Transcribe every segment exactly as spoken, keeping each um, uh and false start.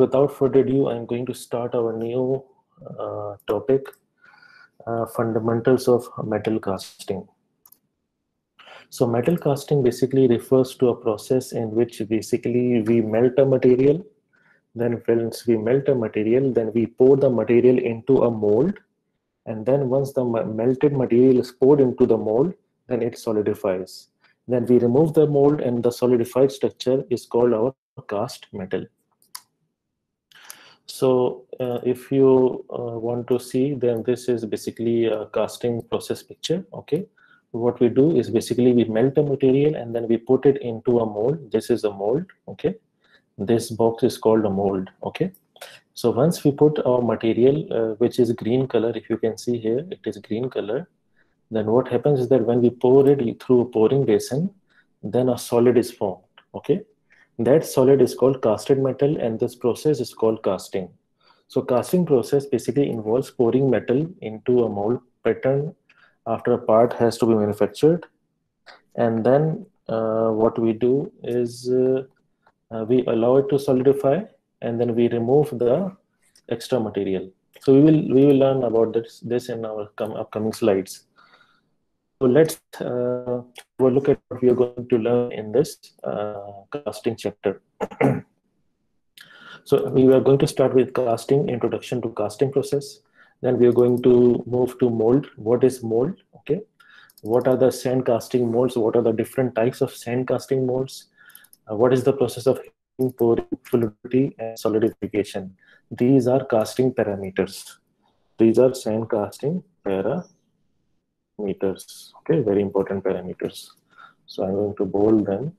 without further ado, I'm going to start our new uh, topic, uh, fundamentals of metal casting. So metal casting basically refers to a process in which basically we melt a material. Then once we melt a material, then we pour the material into a mold. And then once the melted material is poured into the mold, then it solidifies. Then we remove the mold and the solidified structure is called our cast metal. So uh, if you uh, want to see, then this is basically a casting process picture. Okay, what we do is basically we melt the material and then we put it into a mold. This is a mold. Okay, this box is called a mold. Okay, so once we put our material, uh, which is green color, if you can see here, it is green color. Then what happens is that when we pour it through a pouring basin, then a solid is formed. Okay, that solid is called casted metal, and this process is called casting. So casting process basically involves pouring metal into a mold pattern after a part has to be manufactured. And then uh, what we do is uh, uh, we allow it to solidify, and then we remove the extra material. So we will we will learn about this, this in our upcoming slides. So let's uh, look at what we are going to learn in this uh, casting chapter. So we are going to start with casting, introduction to casting process. Then we are going to move to mold. What is mold? Okay. What are the sand casting molds? What are the different types of sand casting molds? Uh, what is the process of pouring, fluidity, and solidification? These are casting parameters. These are sand casting parameters. Okay, very important parameters. So I'm going to bold them.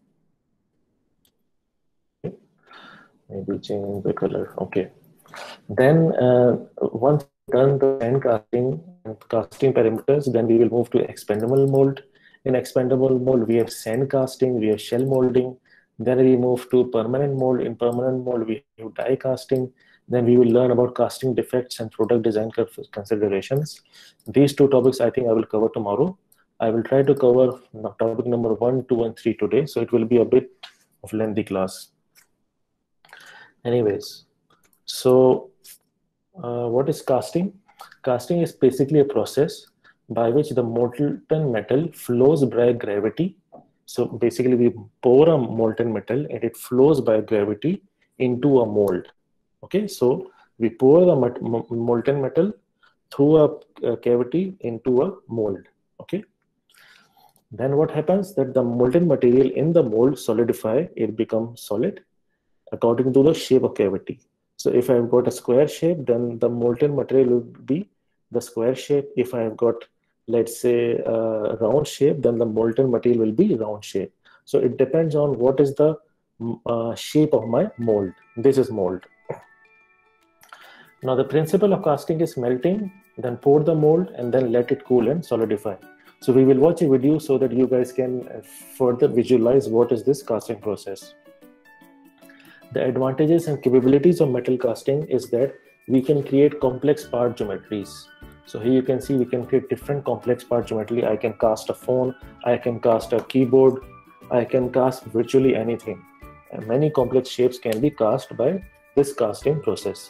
Okay. Maybe change the color. Okay. Then uh, once done the sand casting and casting parameters, then we will move to expandable mold. In expandable mold, we have sand casting, we have shell molding. Then we move to permanent mold. In permanent mold, we have die casting. Then we will learn about casting defects and product design considerations. These two topics I think I will cover tomorrow. I will try to cover topic number one, two, and three today. So it will be a bit of lengthy class. Anyways, so uh, what is casting? Casting is basically a process by which the molten metal flows by gravity. So basically we pour a molten metal and it flows by gravity into a mold. Okay, so we pour the molten metal through a, a cavity into a mold. Okay, then what happens that the molten material in the mold solidify, it becomes solid according to the shape of cavity. So if I've got a square shape, then the molten material will be the square shape. If I've got, let's say, a round shape, then the molten material will be round shape. So it depends on what is the uh, shape of my mold. This is mold. Now the principle of casting is melting, then pour the mold and then let it cool and solidify. So we will watch a video so that you guys can further visualize what is this casting process. The advantages and capabilities of metal casting is that we can create complex part geometries. So here you can see we can create different complex part geometry. I can cast a phone, I can cast a keyboard, I can cast virtually anything. And many complex shapes can be cast by this casting process.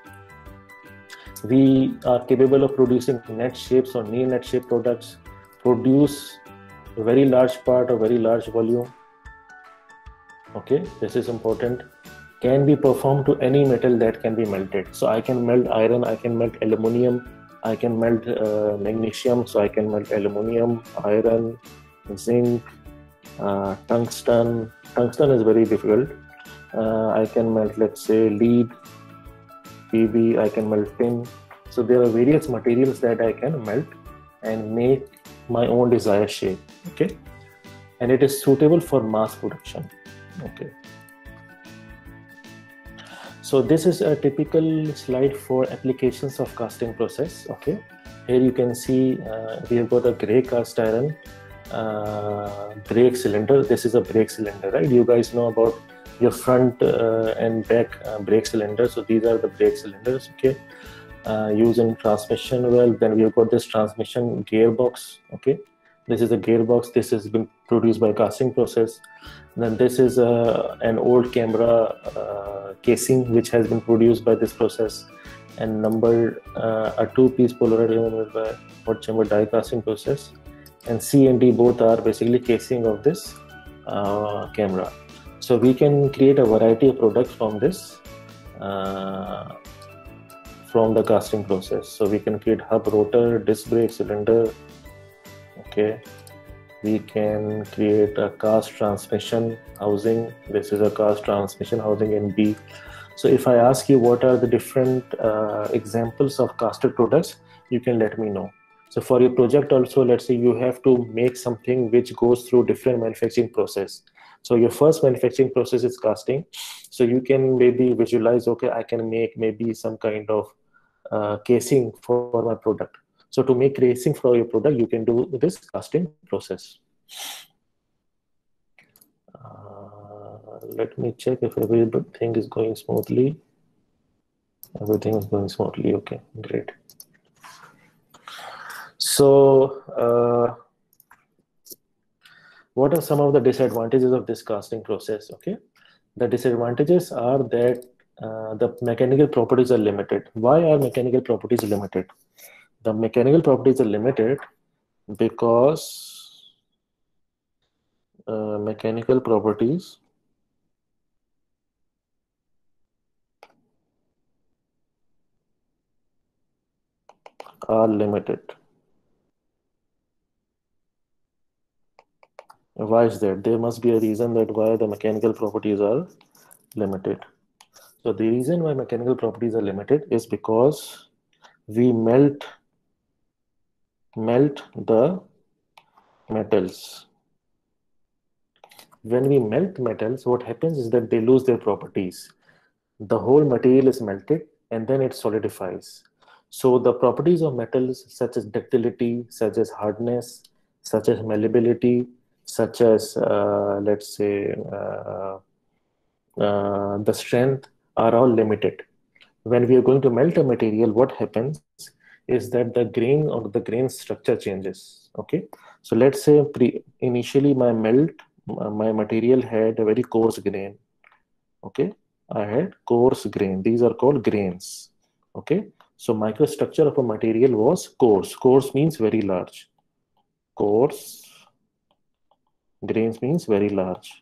We are capable of producing net shapes or near net shape products, produce a very large part or very large volume. Okay, this is important. Can be performed to any metal that can be melted. So I can melt iron, I can melt aluminum, I can melt uh, magnesium, so I can melt aluminum, iron, zinc, uh, tungsten. Tungsten is very difficult. Uh, I can melt, let's say, lead, P B, I can melt tin. So there are various materials that I can melt and make my own desired shape. Okay, and it is suitable for mass production. Okay. So this is a typical slide for applications of casting process. Okay, here you can see uh, we have got a gray cast iron uh, brake cylinder. This is a brake cylinder, right? You guys know about your front uh, and back uh, brake cylinders. So these are the brake cylinders. Okay, uh, used in transmission. Well, then we have got this transmission gearbox. Okay, this is a gearbox. This has been produced by casting process. Then this is uh, an old camera uh, casing which has been produced by this process, and number uh, a two-piece Polaroid by hot chamber die casting process, and C and D both are basically casing of this uh, camera. So we can create a variety of products from this uh, from the casting process. So we can create hub, rotor, disc brake, cylinder. Okay, we can create a cast transmission housing. This is a cast transmission housing in B. So if I ask you what are the different uh, examples of casted products, you can let me know. So for your project also, let's say you have to make something which goes through different manufacturing process. So your first manufacturing process is casting. So you can maybe visualize, okay, I can make maybe some kind of uh, casing for my product. So to make casing for your product, you can do this casting process. Uh, let me check if everything is going smoothly. Everything is going smoothly. Okay, great. So, uh, what are some of the disadvantages of this casting process? Okay, the disadvantages are that uh, the mechanical properties are limited. Why are mechanical properties limited? The mechanical properties are limited because uh, mechanical properties are limited. Why is that? There must be a reason that why the mechanical properties are limited. So the reason why mechanical properties are limited is because we melt melt the metals. When we melt metals, what happens is that they lose their properties. The whole material is melted and then it solidifies. So the properties of metals such as ductility, such as hardness, such as malleability, such as uh, let's say uh, uh, the strength are all limited. When we are going to melt a material, what happens is that the grain or the grain structure changes. Okay, so let's say pre initially my melt, my material had a very coarse grain. Okay, I had coarse grain. These are called grains. Okay, so microstructure of a material was coarse. Coarse means very large. Coarse grains means very large.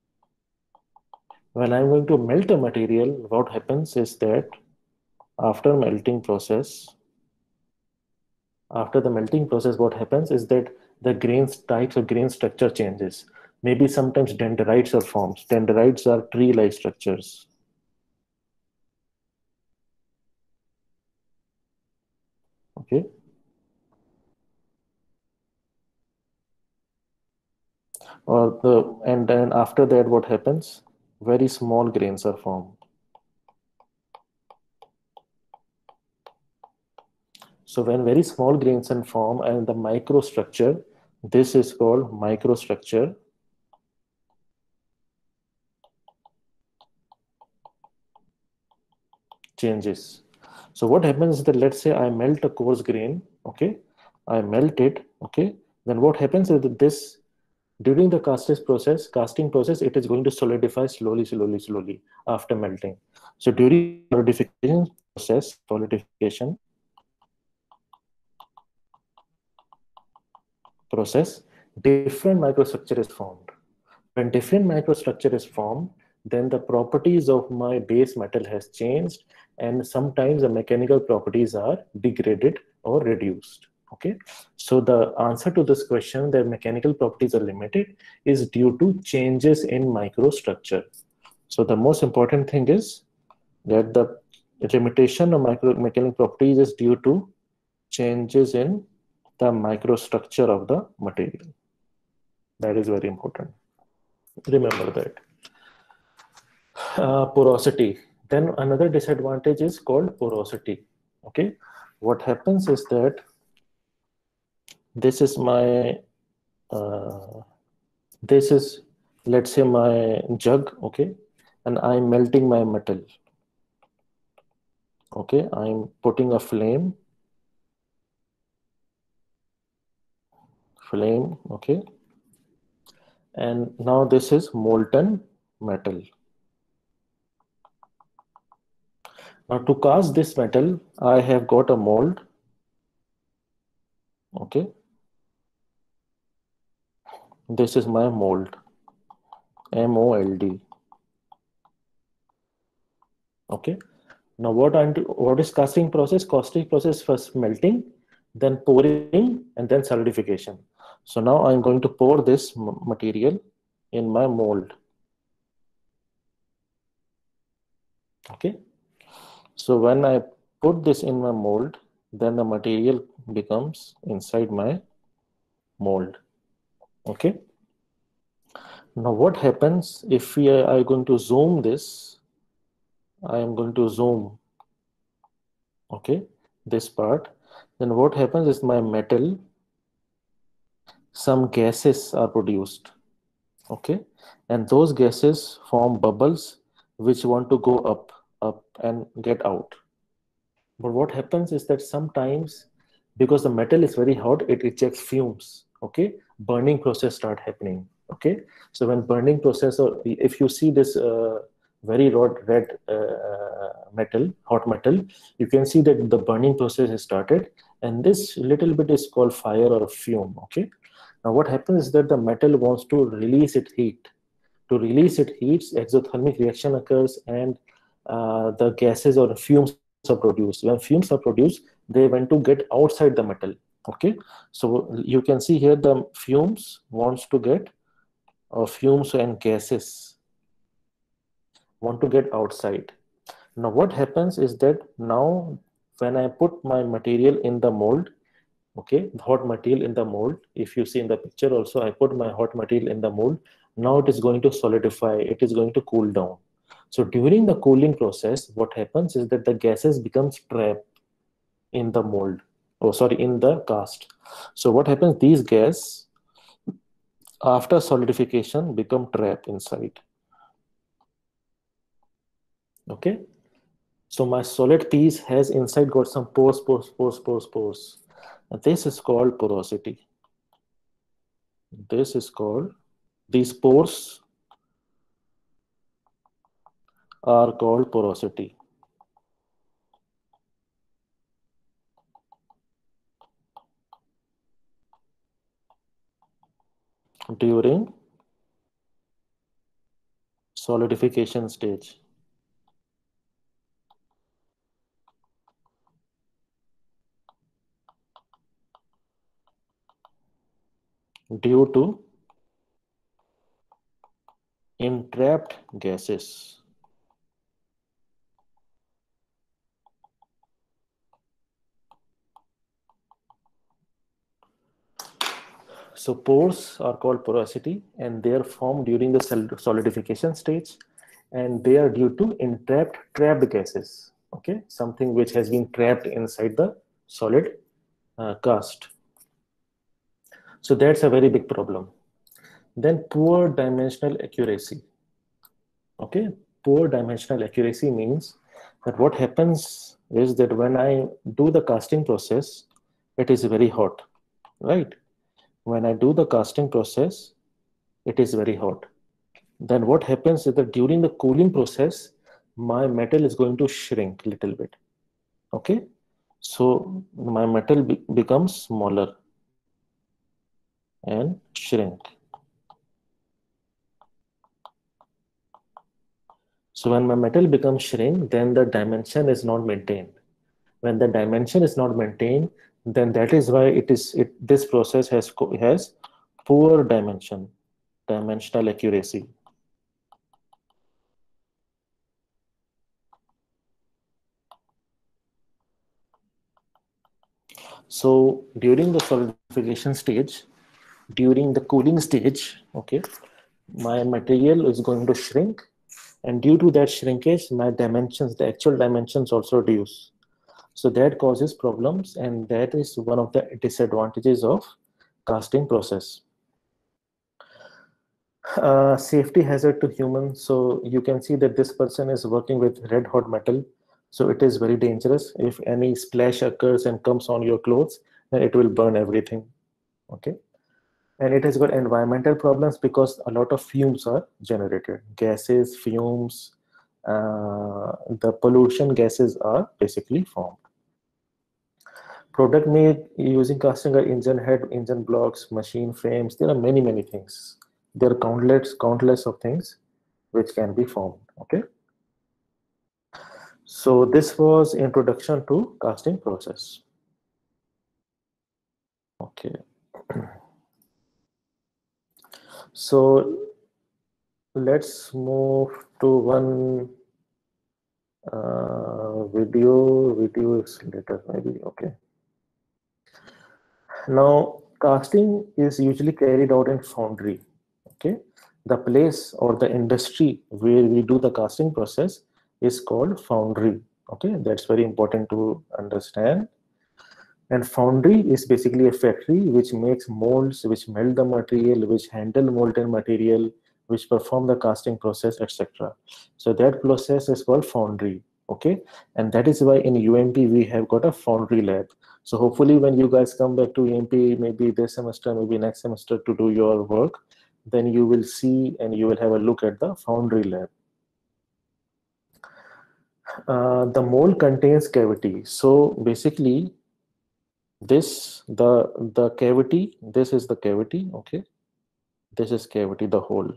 When I'm going to melt a material, what happens is that after melting process, after the melting process, what happens is that the grains types of grain structure changes. Maybe sometimes dendrites are formed. Dendrites are tree-like structures. Okay. Or the and then after that, what happens? Very small grains are formed. So when very small grains are formed and the microstructure, this is called microstructure. Changes. So what happens is that let's say I melt a coarse grain, okay? I melt it, okay? Then what happens is that this, during the casting process, casting process, it is going to solidify slowly, slowly, slowly after melting. So during solidification process, solidification process, different microstructure is formed. When different microstructure is formed, then the properties of my base metal has changed, and sometimes the mechanical properties are degraded or reduced. Okay, so the answer to this question that mechanical properties are limited is due to changes in microstructure. So the most important thing is that the limitation of micro mechanical properties is due to changes in the microstructure of the material. That is very important. Remember that. Uh, porosity. Then another disadvantage is called porosity. Okay, what happens is that this is my uh, this is, let's say, my jug. Okay, and I'm melting my metal. Okay, I'm putting a flame flame okay And now this is molten metal. Now to cast this metal, I have got a mold. Okay. This is my mold. M O L D. Okay. Now what I'm do, what is casting process? Casting process first melting, then pouring, and then solidification. So now I'm going to pour this material in my mold. Okay. So when I put this in my mold, then the material becomes inside my mold. Okay. Now what happens if we are, are going to zoom this? I am going to zoom, okay, this part. Then what happens is my metal, some gases are produced, okay, and those gases form bubbles which want to go up, up and get out. But what happens is that sometimes, because the metal is very hot, it ejects fumes, okay, burning process start happening, okay. So when burning process, or if you see this uh, very red, red uh, metal, hot metal, you can see that the burning process has started, and this little bit is called fire or fume, okay. Now what happens is that the metal wants to release its heat. To release its heat, exothermic reaction occurs, and uh, the gases or fumes are produced. When fumes are produced, they want to get outside the metal, okay. So you can see here the fumes wants to get, or fumes and gases want to get outside. Now what happens is that now when I put my material in the mold, okay, the hot material in the mold, if you see in the picture also, I put my hot material in the mold. Now it is going to solidify, it is going to cool down. So during the cooling process, what happens is that the gases becomes trapped in the mold, oh sorry, in the cast. So what happens, these gas after solidification become trapped inside, okay. So my solid piece has inside got some pores, pores, pores, pores, pores. And this is called porosity. This is called, these pores are called porosity. During solidification stage. Due to entrapped gases. So pores are called porosity, and they are formed during the solidification stage, and they are due to entrapped trapped gases, okay, something which has been trapped inside the solid uh, cast. So that's a very big problem. Then poor dimensional accuracy. Okay, poor dimensional accuracy means that what happens is that when I do the casting process, it is very hot, right? When I do the casting process, it is very hot. Then what happens is that during the cooling process, my metal is going to shrink a little bit. Okay, so my metal be becomes smaller and shrink. So when my metal becomes shrink, then the dimension is not maintained. When the dimension is not maintained, then that is why it is it this process has has poor dimension, dimensional accuracy. So during the solidification stage, during the cooling stage, okay, my material is going to shrink, and due to that shrinkage, my dimensions, the actual dimensions also reduce. So that causes problems, and that is one of the disadvantages of casting process. Uh, safety hazard to humans. So you can see that this person is working with red hot metal. So it is very dangerous. If any splash occurs and comes on your clothes, then it will burn everything. Okay. And it has got environmental problems because a lot of fumes are generated. Gases, fumes, uh, the pollution gases are basically formed. Product made using casting are engine head, engine blocks, machine frames. There are many, many things. There are countless, countless of things which can be formed. Okay. So this was introduction to casting process. Okay. So let's move to one uh, video. Video is later, maybe. Okay. Now, casting is usually carried out in foundry. Okay, the place or the industry where we do the casting process is called foundry. Okay, that's very important to understand. And foundry is basically a factory which makes molds, which melt the material, which handle molten material, which perform the casting process, et cetera. So that process is called foundry. Okay, and that is why in U M P we have got a foundry lab. So hopefully when you guys come back to U M P, maybe this semester, maybe next semester to do your work, then you will see and you will have a look at the foundry lab. Uh, the mold contains cavity. So basically, this the the cavity. This is the cavity. Okay, this is cavity. The hole.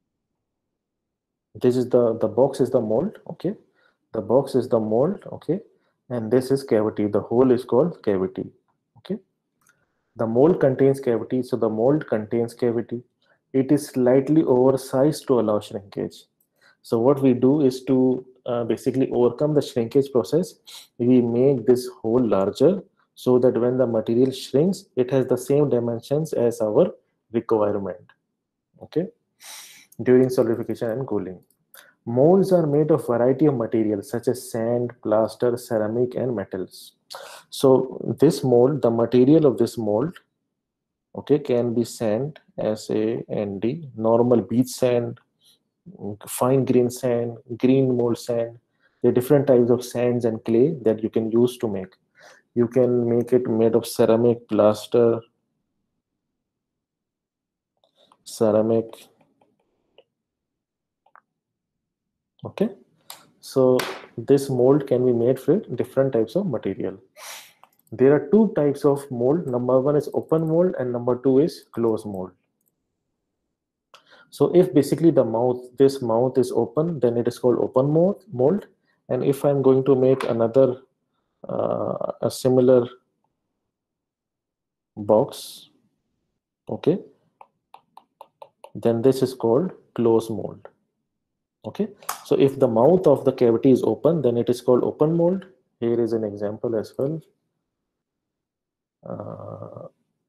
This is the the box is the mold. Okay, the box is the mold. Okay, and this is cavity. The hole is called cavity. Okay, the mold contains cavity. So the mold contains cavity. It is slightly oversized to allow shrinkage. So what we do is to uh, basically overcome the shrinkage process. We make this hole larger so that when the material shrinks, it has the same dimensions as our requirement. Okay. During solidification and cooling, molds are made of variety of materials such as sand, plaster, ceramic, and metals. So this mold, the material of this mold, okay, can be sand, S A N D, normal beach sand, fine grain sand, green mold sand. There are different types of sands and clay that you can use to make. You can make it made of ceramic, plaster, ceramic. Okay. So this mold can be made with different types of material. There are two types of mold. Number one is open mold and number two is closed mold. So if basically the mouth, this mouth is open, then it is called open mold. mold. And if I'm going to make another, uh, a similar box, okay, then this is called closed mold. Okay, so if the mouth of the cavity is open, then it is called open mold. Here is an example as well. Uh,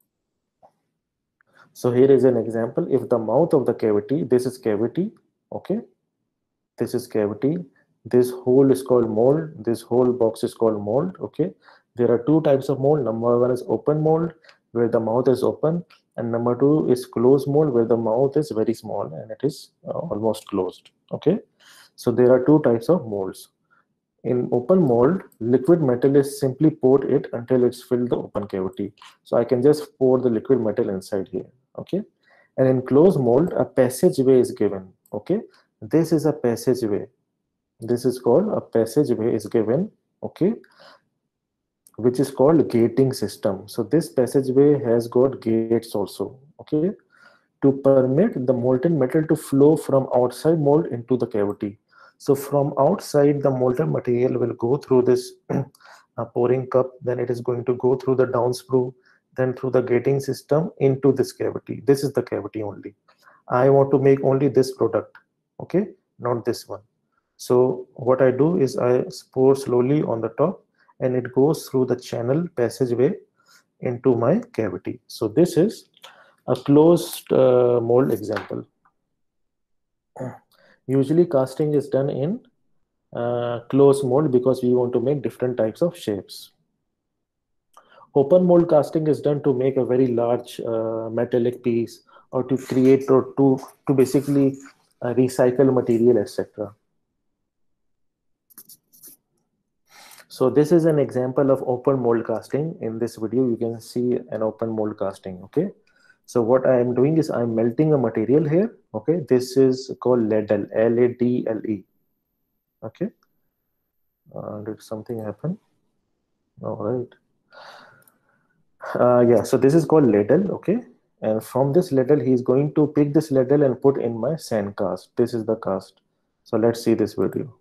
so here is an example. If the mouth of the cavity, this is cavity, okay, this is cavity, this hole is called mold, this whole box is called mold. Okay, there are two types of mold. Number one is open mold where the mouth is open, and number two is closed mold where the mouth is very small and it is uh, almost closed. Okay, so there are two types of molds. In open mold, liquid metal is simply poured it until it's filled the open cavity. So I can just pour the liquid metal inside here. Okay, and in closed mold, a passageway is given. Okay, this is a passageway. This is called a passageway is given. Okay, which is called gating system. So this passageway has got gates also. Okay, to permit the molten metal to flow from outside mold into the cavity. So from outside, the molten material will go through this uh, pouring cup, then it is going to go through the downsprue, then through the gating system into this cavity. This is the cavity only. I want to make only this product, okay, not this one. So what I do is I pour slowly on the top and it goes through the channel passageway into my cavity. So this is a closed uh, mold example. Usually casting is done in uh, closed mold because we want to make different types of shapes. Open mold casting is done to make a very large uh, metallic piece or to create or to, to basically uh, recycle material, et cetera. So this is an example of open mold casting. In this video, you can see an open mold casting, okay? So what I am doing is I'm melting a material here. Okay, this is called ladle, L A D L E. Okay, uh, did something happen? All right. Uh, yeah, so this is called ladle. Okay, and from this ladle, he's going to pick this ladle and put in my sand cast. This is the cast. So let's see this video.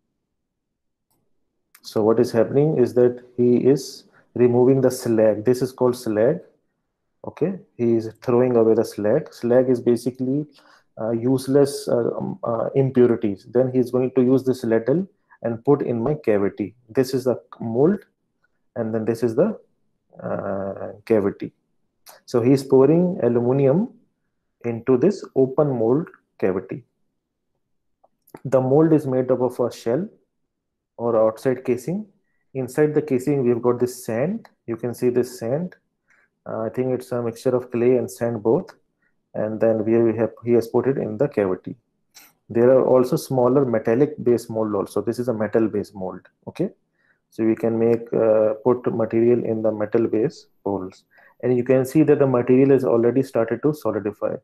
So what is happening is that he is removing the slag. This is called slag. Okay, he is throwing away the slag. Slag is basically uh, useless uh, um, uh, impurities. Then he is going to use this ladle and put in my cavity. This is the mold, and then this is the uh, cavity. So he is pouring aluminum into this open mold cavity. The mold is made up of a shell or outside casing. Inside the casing, we've got this sand. You can see this sand. Uh, I think it's a mixture of clay and sand both. And then we have he has put it in the cavity. There are also smaller metallic base mold also. This is a metal base mold. Okay, so we can make uh, put material in the metal base molds, and you can see that the material has already started to solidify.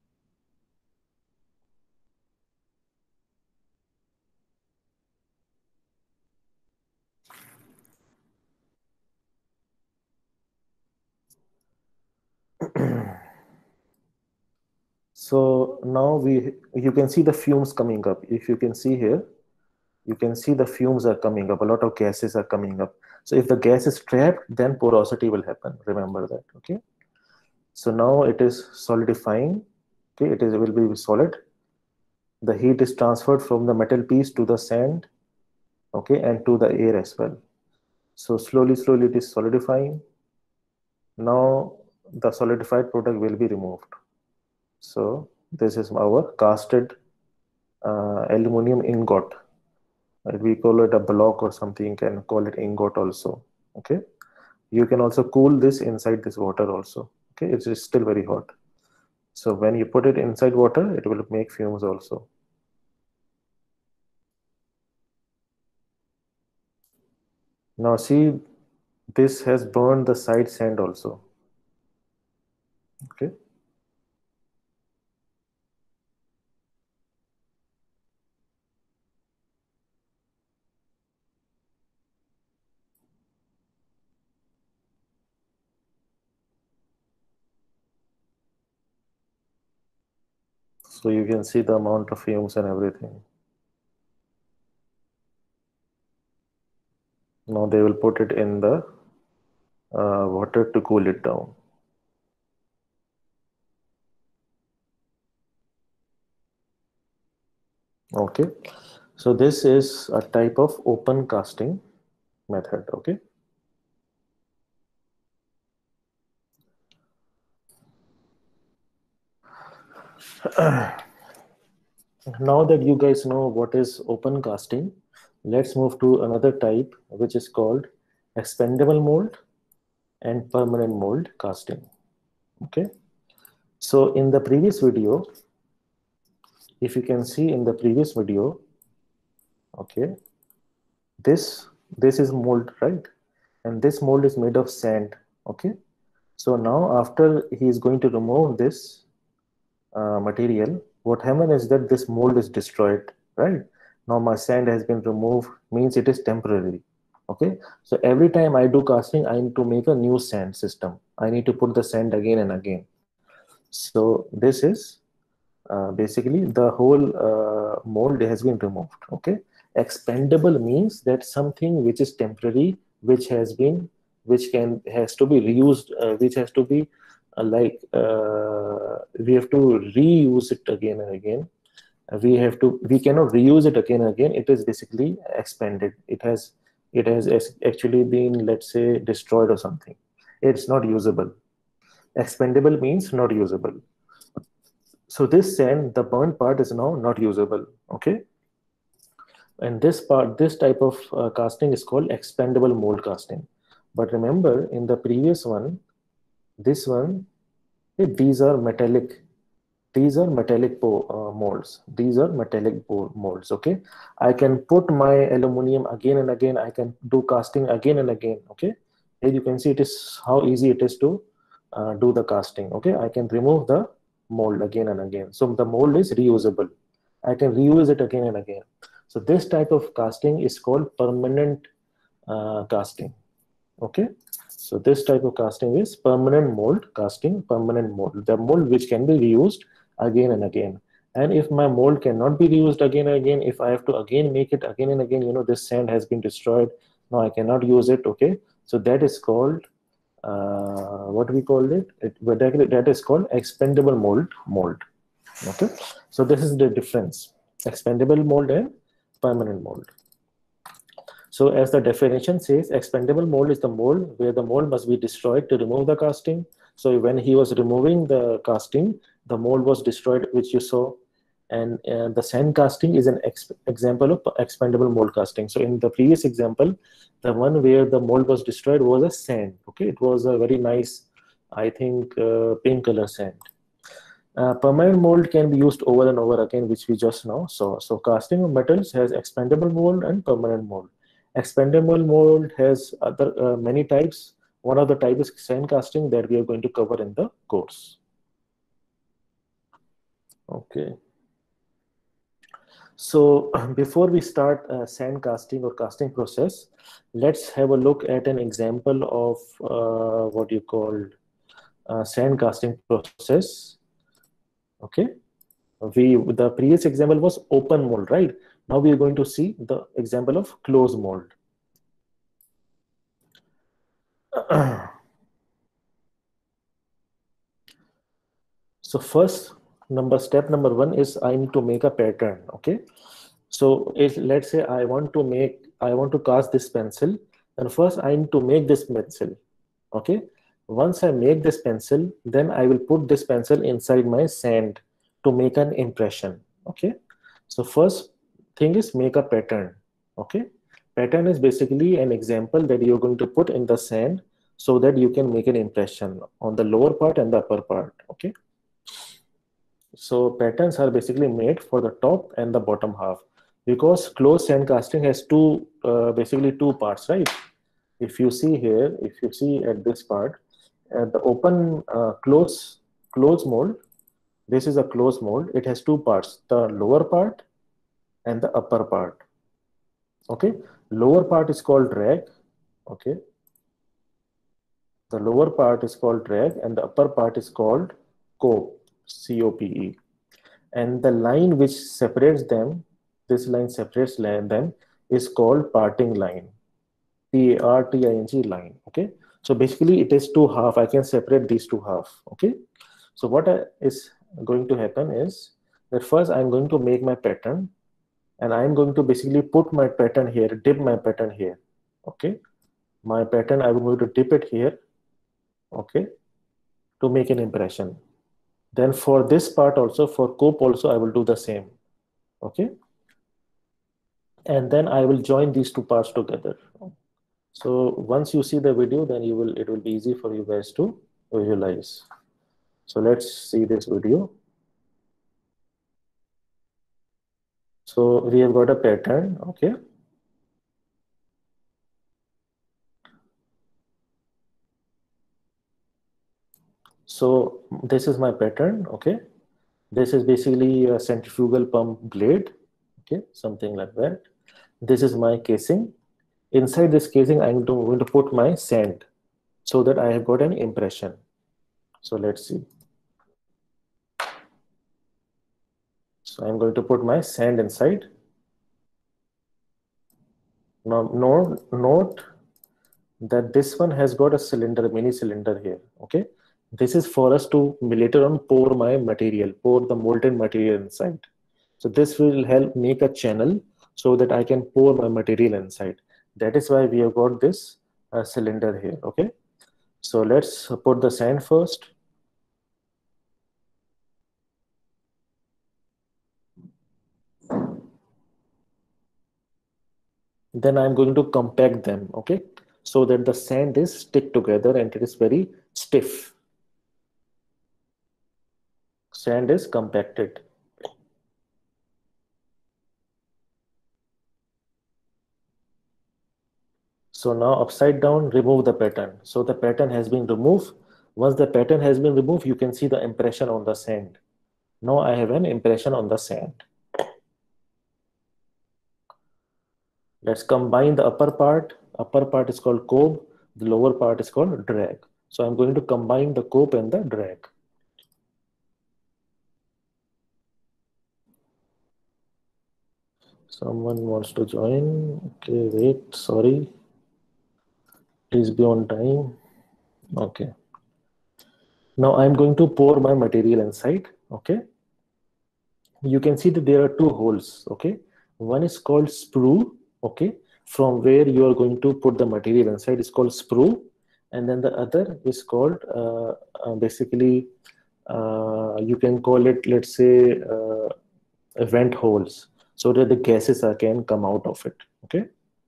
So now we you can see the fumes coming up. If you can see here, you can see the fumes are coming up. A lot of gases are coming up. So if the gas is trapped, then porosity will happen. Remember that. Okay. So now it is solidifying. Okay, it is it will be solid. The heat is transferred from the metal piece to the sand. Okay, and to the air as well. So slowly, slowly it is solidifying. Now the solidified product will be removed. So this is our casted uh, aluminum ingot. We call it a block or something. You can call it ingot also. Okay, you can also cool this inside this water also. Okay, it is still very hot. So when you put it inside water, it will make fumes also. Now see, this has burned the side sand also. Okay. So you can see the amount of fumes and everything. Now they will put it in the uh, water to cool it down. Okay, so this is a type of open casting method. Okay. Now that you guys know what is open casting, let's move to another type, which is called expandable mold and permanent mold casting. Okay, so in the previous video, if you can see in the previous video, okay, this this is mold, right? And this mold is made of sand. Okay, so now after he is going to remove this uh, material, what happened is that this mold is destroyed, right? Now my sand has been removed, means it is temporary. Okay, so every time I do casting, I need to make a new sand system. I need to put the sand again and again. So this is uh, basically the whole uh, mold has been removed. Okay, expandable means that something which is temporary, which has been, which can has to be reused, uh, which has to be uh, like uh, we have to reuse it again and again. Uh, we have to we cannot reuse it again and again. It is basically expanded. It has it has actually been, let's say, destroyed or something. It's not usable. Expandable means not usable. So this sand, the burnt part is now not usable. Okay, and this part, this type of uh, casting is called expandable mold casting. But remember, in the previous one, this one, these are metallic. These are metallic uh, molds. These are metallic molds. Okay, I can put my aluminum again and again. I can do casting again and again. Okay, here you can see it is how easy it is to uh, do the casting. Okay, I can remove the mold again and again. So the mold is reusable. I can reuse it again and again. So this type of casting is called permanent uh, casting. Okay, so this type of casting is permanent mold casting, permanent mold, the mold which can be reused again and again. And if my mold cannot be reused again and again, if I have to again make it again and again, you know, this sand has been destroyed, now I cannot use it. Okay, so that is called uh, what we called it, it that is called expandable mold mold. Okay, so this is the difference, expandable mold and permanent mold. So as the definition says, expandable mold is the mold where the mold must be destroyed to remove the casting. So when he was removing the casting, the mold was destroyed, which you saw. And uh, the sand casting is an ex example of expandable mold casting. So in the previous example, the one where the mold was destroyed was a sand. Okay, it was a very nice, I think, uh, pink color sand. Uh, permanent mold can be used over and over again, which we just now saw. So casting of metals has expandable mold and permanent mold. Expandable mold has other uh, many types. One of the type is sand casting that we are going to cover in the course. Okay. So before we start uh, sand casting or casting process, let's have a look at an example of uh, what you call uh, sand casting process. Okay. We the previous example was open mold, right? Now we are going to see the example of closed mold. So first number step number one is I need to make a pattern. Okay, so if let's say I want to make I want to cast this pencil, and first I need to make this pencil. Okay, once I make this pencil, then I will put this pencil inside my sand to make an impression. Okay, so first thing is make a pattern. Okay, pattern is basically an example that you're going to put in the sand so that you can make an impression on the lower part and the upper part. Okay, so patterns are basically made for the top and the bottom half, because closed sand casting has two uh, basically two parts, right? If you see here, if you see at this part, at the open uh, close close mold, this is a closed mold. It has two parts, the lower part and the upper part. Okay, lower part is called drag. Okay, the lower part is called drag and the upper part is called cope, C O P E. And the line which separates them, this line separates them, is called parting line, P A R T I N G line. Okay, so basically it is two half. I can separate these two half. Okay, so what is going to happen is that first I'm going to make my pattern, and I'm going to basically put my pattern here, dip my pattern here. Okay, my pattern I'm going to dip it here. Okay, to make an impression. Then for this part also, for cope also, I will do the same. Okay, and then I will join these two parts together. So once you see the video, then you will it will be easy for you guys to visualize. So let's see this video. So we have got a pattern. Okay, so this is my pattern. Okay, this is basically a centrifugal pump blade. Okay, something like that. This is my casing. Inside this casing, I'm going to put my sand so that I have got an impression. So let's see. So I'm going to put my sand inside. Now note, note that this one has got a cylinder, mini cylinder here. Okay, this is for us to later on pour my material, pour the molten material inside. So this will help make a channel so that I can pour my material inside. That is why we have got this uh, cylinder here. Okay, so let's put the sand first. Then I'm going to compact them. Okay, so that the sand is stick together and it is very stiff. Sand is compacted. So now upside down, remove the pattern. So the pattern has been removed. Once the pattern has been removed, you can see the impression on the sand. Now I have an impression on the sand. Let's combine the upper part. Upper part is called cope. The lower part is called drag. So I'm going to combine the cope and the drag. Someone wants to join. Okay, wait, sorry. Please be on time. Okay. Now I'm going to pour my material inside. Okay. You can see that there are two holes. Okay. One is called sprue. Okay. From where you are going to put the material inside is called sprue. And then the other is called uh, uh, basically, uh, you can call it, let's say, uh, vent holes, so that the gases are, can come out of it. Okay.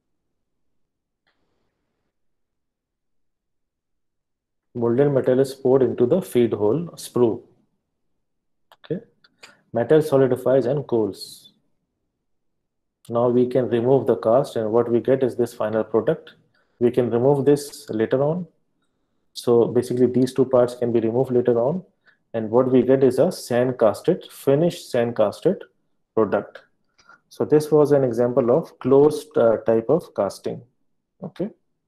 Molten metal is poured into the feed hole sprue. Okay. Metal solidifies and cools. Now we can remove the cast, and what we get is this final product. We can remove this later on. So basically these two parts can be removed later on. And what we get is a sand casted, finished sand casted product. So this was an example of closed uh, type of casting. Okay.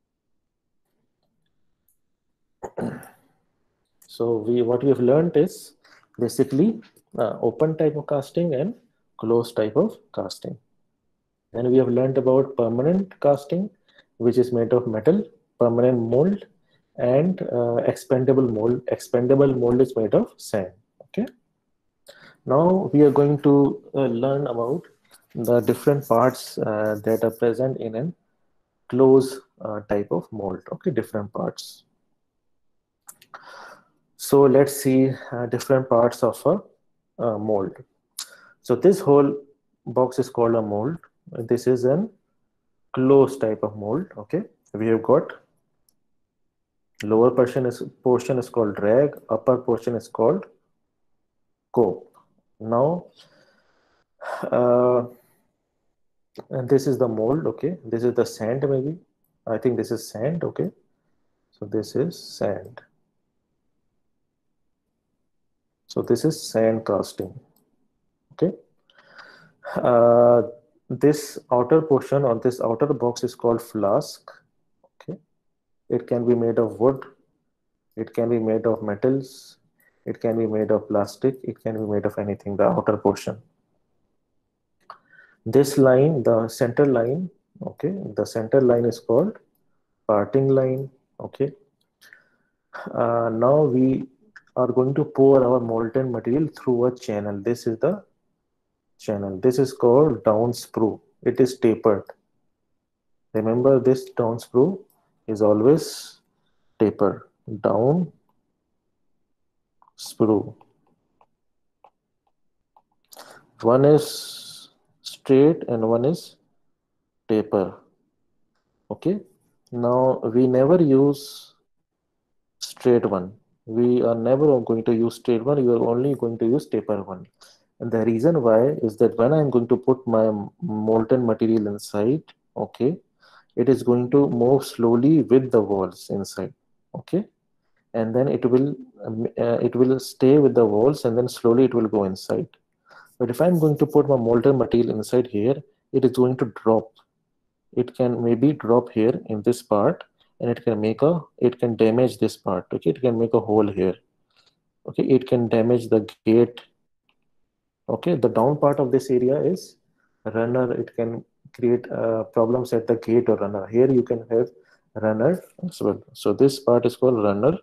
So we what we have learned is basically uh, open type of casting and closed type of casting. Then we have learned about permanent casting, which is made of metal, permanent mold, and uh, expandable mold. Expandable mold is made of sand. Okay. Now we are going to uh, learn about the different parts uh, that are present in a closed uh, type of mold. Okay, different parts. So let's see uh, different parts of a uh, mold. So this whole box is called a mold. This is an closed type of mold. Okay, we have got lower portion is portion is called drag, upper portion is called cope. Now uh, and this is the mold. Okay, this is the sand. Maybe I think this is sand. Okay, so this is sand. So this is sand casting. Okay. Uh, this outer portion or this outer box is called flask. Okay. It can be made of wood. It can be made of metals. It can be made of plastic. It can be made of anything, the outer portion. This line, the center line, okay, the center line is called parting line. Okay. Uh, now we are going to pour our molten material through a channel. This is the channel. This is called down sprue. It is tapered. Remember, this down sprue is always tapered. Down sprue. One is straight and one is taper. Okay. Now we never use straight one. We are never going to use straight one. You are only going to use taper one. And the reason why is that when I'm going to put my molten material inside, okay, it is going to move slowly with the walls inside. Okay. And then it will um, uh, it will stay with the walls, and then slowly it will go inside. But if I'm going to put my molten material inside here, it is going to drop. It can maybe drop here in this part, and it can make a it can damage this part. Okay, it can make a hole here. Okay, it can damage the gate. Okay, the down part of this area is runner. It can create uh, problems at the gate or runner. Here you can have runner as well. So this part is called runner.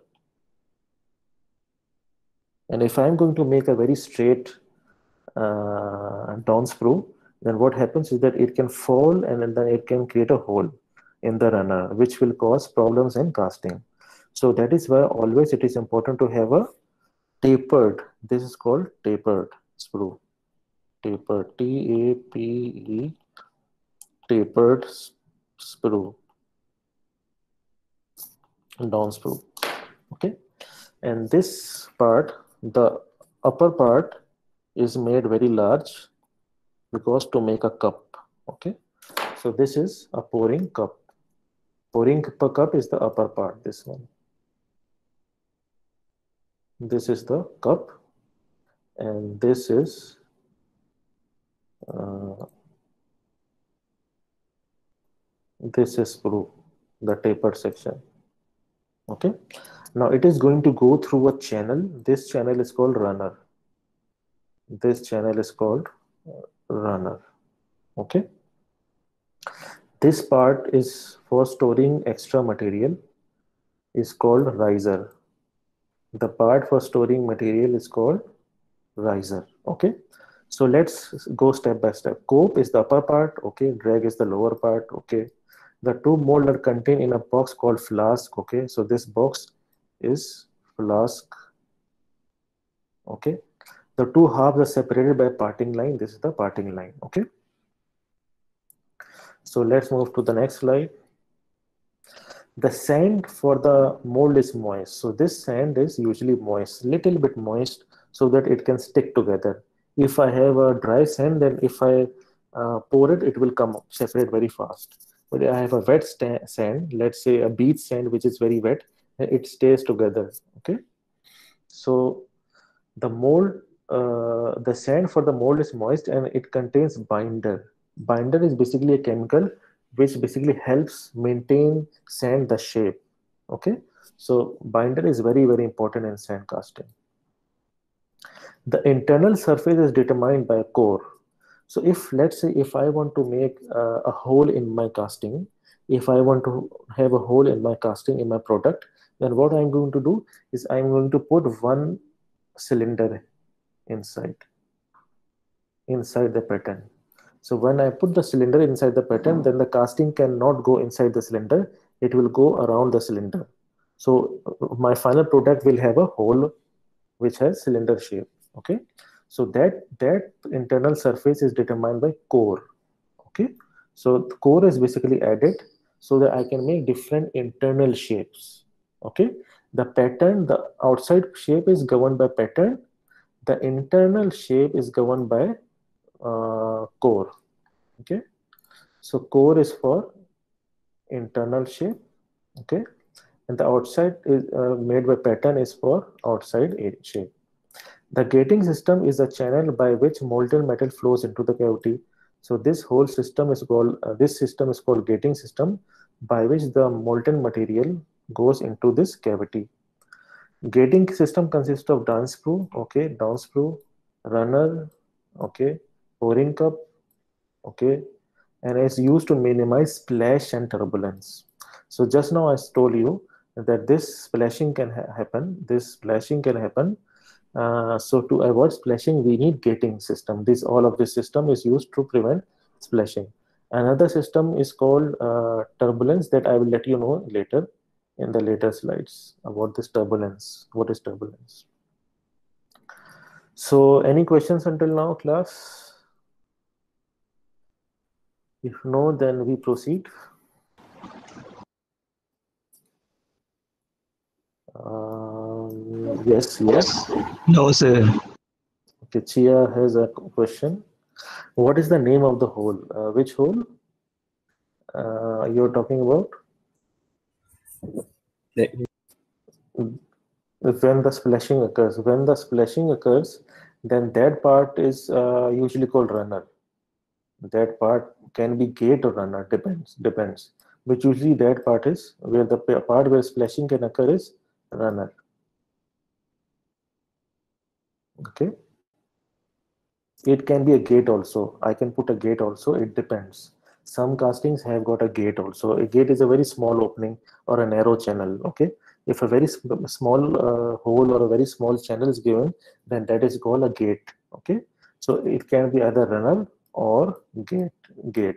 And if I'm going to make a very straight uh, down sprue, then what happens is that it can fall and then it can create a hole in the runner, which will cause problems in casting. So that is why always it is important to have a tapered. This is called tapered sprue. Tapered, T A P E, tapered sprue, down sprue. Okay, and this part, the upper part, is made very large because to make a cup. Okay, so this is a pouring cup. Pouring cup is the upper part, this one. this is the cup, and this is uh, this is sprue, the tapered section. Okay, now it is going to go through a channel. This channel is called runner. This channel is called runner. Okay, this part is for storing extra material, is called riser. The part for storing material is called riser. Okay, so let's go step by step. Cope is the upper part. Okay, drag is the lower part. Okay, the two mold are contained in a box called flask. Okay, so this box is flask. Okay, the two halves are separated by parting line. This is the parting line. Okay, so let's move to the next slide. The sand for the mold is moist. So this sand is usually moist, little bit moist, so that it can stick together. If I have a dry sand, then if I uh, pour it, it will come separate very fast. But if I have a wet sand, let's say a beach sand, which is very wet, it stays together. Okay. So the mold, uh, the sand for the mold is moist and it contains binder. Binder is basically a chemical which basically helps maintain sand the shape. Okay, so binder is very very important in sand casting. The internal surface is determined by a core. So if let's say if I want to make uh, a hole in my casting, if I want to have a hole in my casting in my product, then what I'm going to do is I'm going to put one cylinder inside inside the pattern. So when I put the cylinder inside the pattern, then the casting cannot go inside the cylinder. It will go around the cylinder. So my final product will have a hole which has cylinder shape. Okay. So that, that internal surface is determined by core. Okay. So the core is basically added so that I can make different internal shapes. Okay. The pattern, the outside shape is governed by pattern. The internal shape is governed by uh, core. Okay, so core is for internal shape. Okay, and the outside is uh, made by pattern is for outside shape. The gating system is a channel by which molten metal flows into the cavity. So this whole system is called uh, this system is called gating system, by which the molten material goes into this cavity. Gating system consists of down sprue, okay, down sprue, runner, okay, pouring cup, okay, and is used to minimize splash and turbulence. So just now I told you that this splashing can ha happen, this splashing can happen. Uh, so to avoid splashing, we need gating system. This all of this system is used to prevent splashing. Another system is called uh, turbulence, that I will let you know later in the later slides about this turbulence. What is turbulence? So any questions until now, class? If no, then we proceed. Um, yes, yes. No, sir. Okay, Chia has a question. What is the name of the hole? Uh, which hole uh, you're talking about? When the splashing occurs. When the splashing occurs, then that part is uh, usually called runner. That part can be gate or runner, depends, depends. But usually that part is where the part where splashing can occur is runner. Okay. It can be a gate also. I can put a gate also. It depends. Some castings have got a gate also. A gate is a very small opening or a narrow channel. Okay. If a very small uh, hole or a very small channel is given, then that is called a gate. Okay. So it can be either runner or gate. Gate.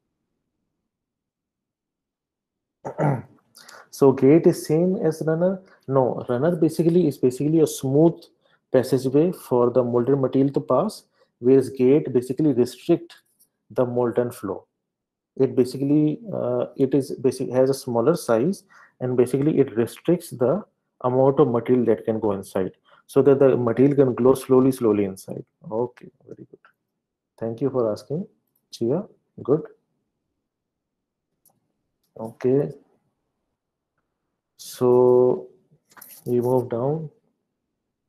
So gate is same as runner? No, runner basically is basically a smooth passageway for the molten material to pass, whereas gate basically restrict the molten flow. It basically uh, it is basically has a smaller size, and basically it restricts the amount of material that can go inside, so that the material can glow slowly, slowly inside. Okay, very good. Thank you for asking, Chia. Good. Okay. So we move down.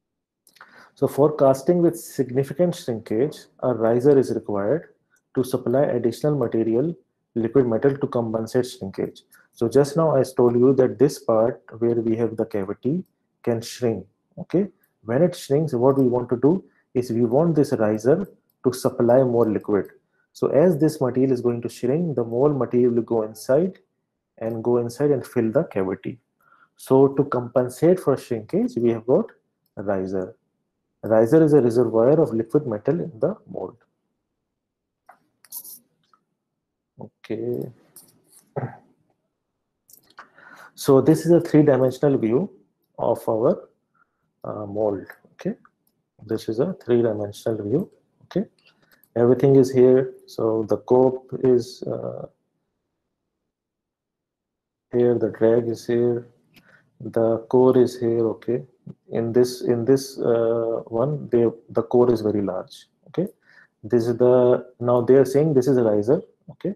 So for casting with significant shrinkage, a riser is required to supply additional material, liquid metal, to compensate shrinkage. So just now I told you that this part where we have the cavity can shrink. Okay, when it shrinks, what we want to do is we want this riser to supply more liquid. So as this material is going to shrink, the more material will go inside and go inside and fill the cavity. So to compensate for shrinkage, we have got a riser. A riser is a reservoir of liquid metal in the mold. Okay. So this is a three-dimensional view of our uh, mold. Okay. This is a three-dimensional view. Okay. Everything is here. So the cope is uh, here. The drag is here. The core is here. Okay. In this in this uh, one, they, the core is very large. Okay. This is the, now they are saying this is a riser. Okay.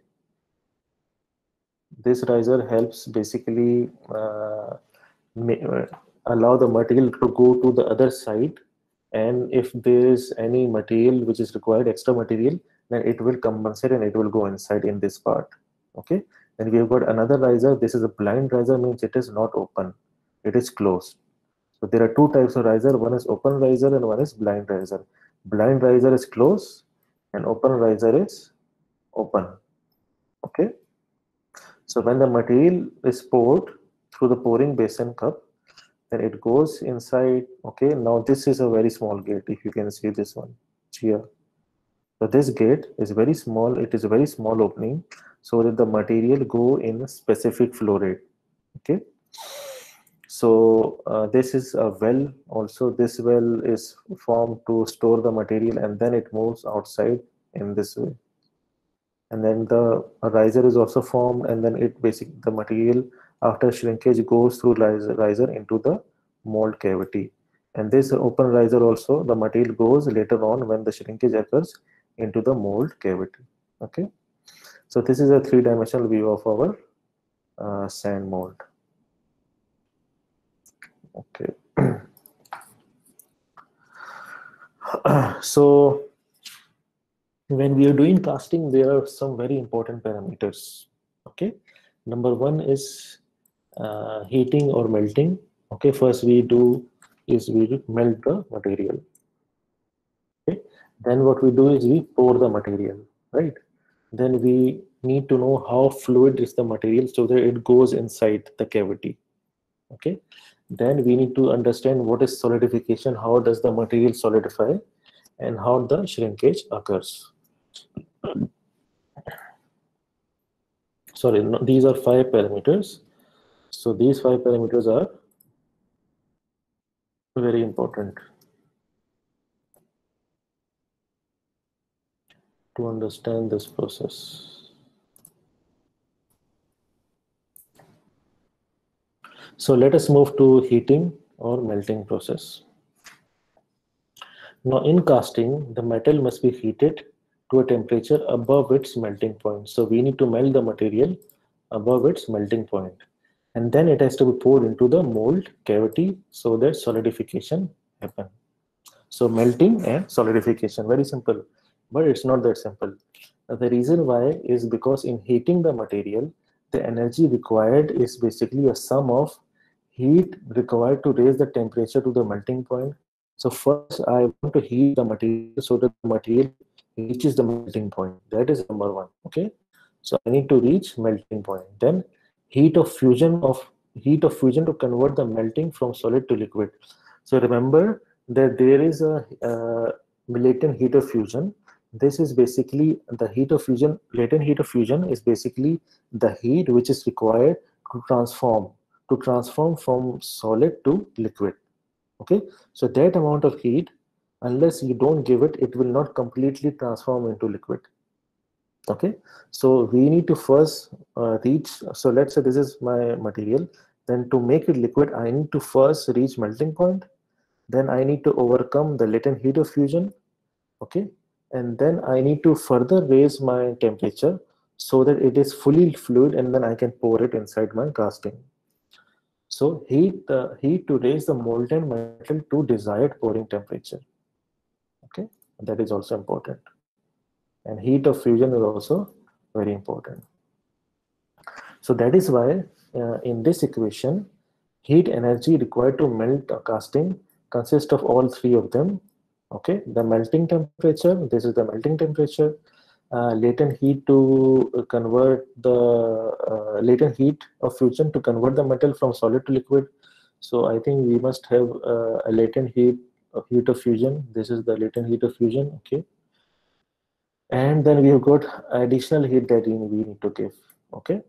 This riser helps basically uh, allow the material to go to the other side, and if there is any material which is required, extra material, then it will compensate and it will go inside in this part. Okay. Then we have got another riser. This is a blind riser, means it is not open, it is closed. So there are two types of riser. One is open riser and one is blind riser. Blind riser is closed and open riser is open. Okay. So when the material is poured through the pouring basin cup, then it goes inside. Okay. Now this is a very small gate. If you can see this one here. So this gate is very small. It is a very small opening so that the material go in a specific flow rate. Okay. So uh, this is a well also. This well is formed to store the material and then it moves outside in this way. And then the riser is also formed, and then it basically the material after shrinkage goes through riser, riser into the mold cavity. And this open riser also, the material goes later on when the shrinkage occurs into the mold cavity. Okay. So this is a three-dimensional view of our uh, sand mold. Okay. So when we are doing casting, there are some very important parameters. Okay. Number one is uh, heating or melting. Okay. First we do is we melt the material. Okay. Then what we do is we pour the material, right? Then we need to know how fluid is the material so that it goes inside the cavity. Okay. Then we need to understand what is solidification, how does the material solidify, and how the shrinkage occurs. Sorry, no, these are five parameters. So these five parameters are very important to understand this process. So let us move to heating or melting process. Now in casting, the metal must be heated to a temperature above its melting point. So we need to melt the material above its melting point. And then it has to be poured into the mold cavity so that solidification happens. So melting and solidification, very simple, but it's not that simple. Now the reason why is because in heating the material, the energy required is basically a sum of heat required to raise the temperature to the melting point. So first I want to heat the material so that the material reaches the melting point. That is number one. Okay. So I need to reach melting point. Then heat of fusion of heat of fusion to convert the melting from solid to liquid. So remember that there is a uh, latent heat of fusion. This is basically the heat of fusion. Latent heat of fusion is basically the heat which is required to transform to transform from solid to liquid. Okay, so that amount of heat, unless you don't give it, it will not completely transform into liquid. Okay, so we need to first uh, reach, so let's say this is my material, then to make it liquid I need to first reach melting point, then I need to overcome the latent heat of fusion. Okay, and then I need to further raise my temperature so that it is fully fluid, and then I can pour it inside my casting. So heat the heat to raise the molten metal to desired pouring temperature. Okay, that is also important. And heat of fusion is also very important. So that is why uh, in this equation, heat energy required to melt a casting consists of all three of them. Okay, the melting temperature, this is the melting temperature, uh, latent heat to convert the uh, latent heat of fusion to convert the metal from solid to liquid. So I think we must have uh, a latent heat of heat of fusion. This is the latent heat of fusion. Okay, and then we have got additional heat that we need to give. Okay,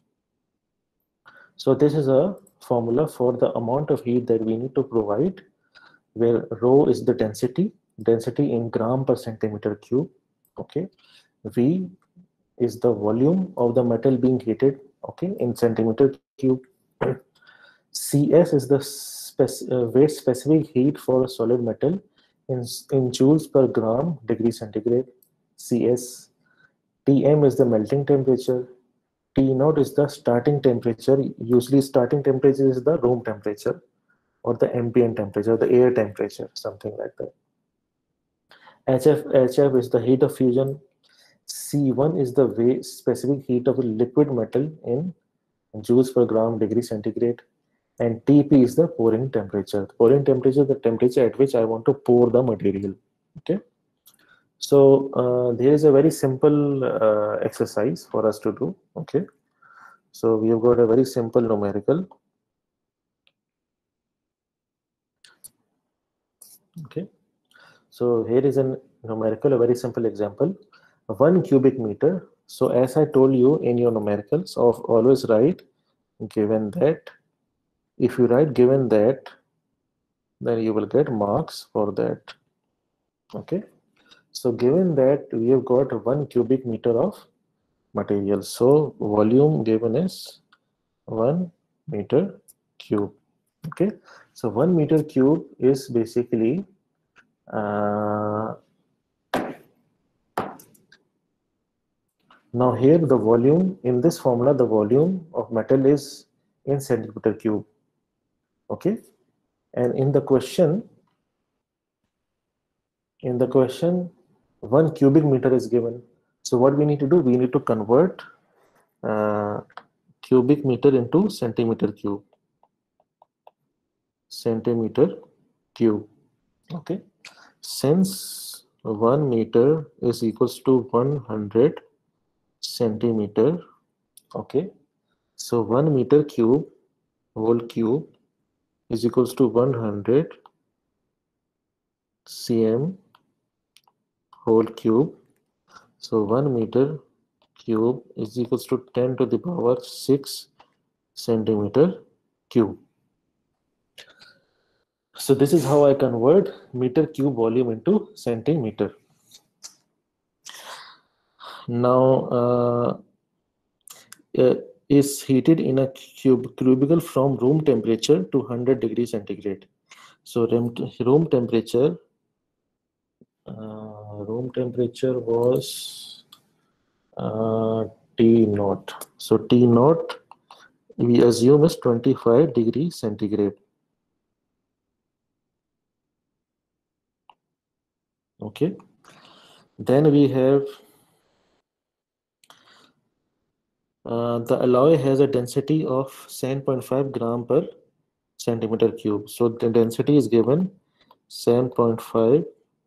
so this is a formula for the amount of heat that we need to provide, where rho is the density, density in gram per centimeter cube. Okay, V is the volume of the metal being heated, okay, in centimeter cube. C S is the spec uh, weight specific heat for a solid metal in, in joules per gram degree centigrade, C S. T M is the melting temperature. T naught is the starting temperature. Usually starting temperature is the room temperature or the ambient temperature, the air temperature, something like that. H F, H F is the heat of fusion. C one is the weight specific heat of a liquid metal in joules per gram degree centigrade. And T P is the pouring temperature. Pouring temperature, the temperature at which I want to pour the material. Okay. So uh, there is a very simple uh, exercise for us to do. Okay. So we have got a very simple numerical. Okay. So here is a numerical, a very simple example. One cubic meter. So as I told you in your numericals, of always write given that. If you write given that, then you will get marks for that. Okay. So given that we have got one cubic meter of material, so volume given is one meter cube. Okay. So one meter cube is basically uh, now here the volume in this formula, the volume of metal is in centimeter cube. Okay. And in the question, in the question, one cubic meter is given. So what we need to do, we need to convert uh, cubic meter into centimeter cube. Centimeter cube. Okay. Since one meter is equals to one hundred centimeter. Okay. So one meter cube whole cube is equals to one hundred cm whole cube. So one meter cube is equals to ten to the power six centimeter cube. So this is how I convert meter cube volume into centimeter. Now uh, uh, is heated in a cube cubicle from room temperature to one hundred degrees centigrade. So room, room temperature uh, room temperature was uh, T naught. So T naught we assume is twenty-five degrees centigrade. Okay. Then we have uh, the alloy has a density of seven point five gram per centimeter cube. So the density is given seven point five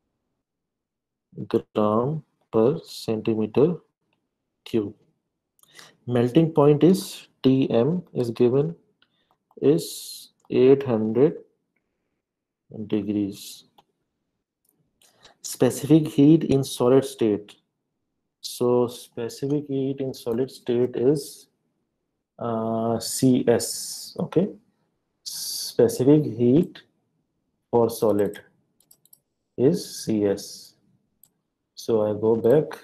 gram per centimeter cube. Melting point is T M is given is eight hundred degrees. Specific heat in solid state. So specific heat in solid state is uh, C S. Okay. Specific heat for solid is C S. So I go back.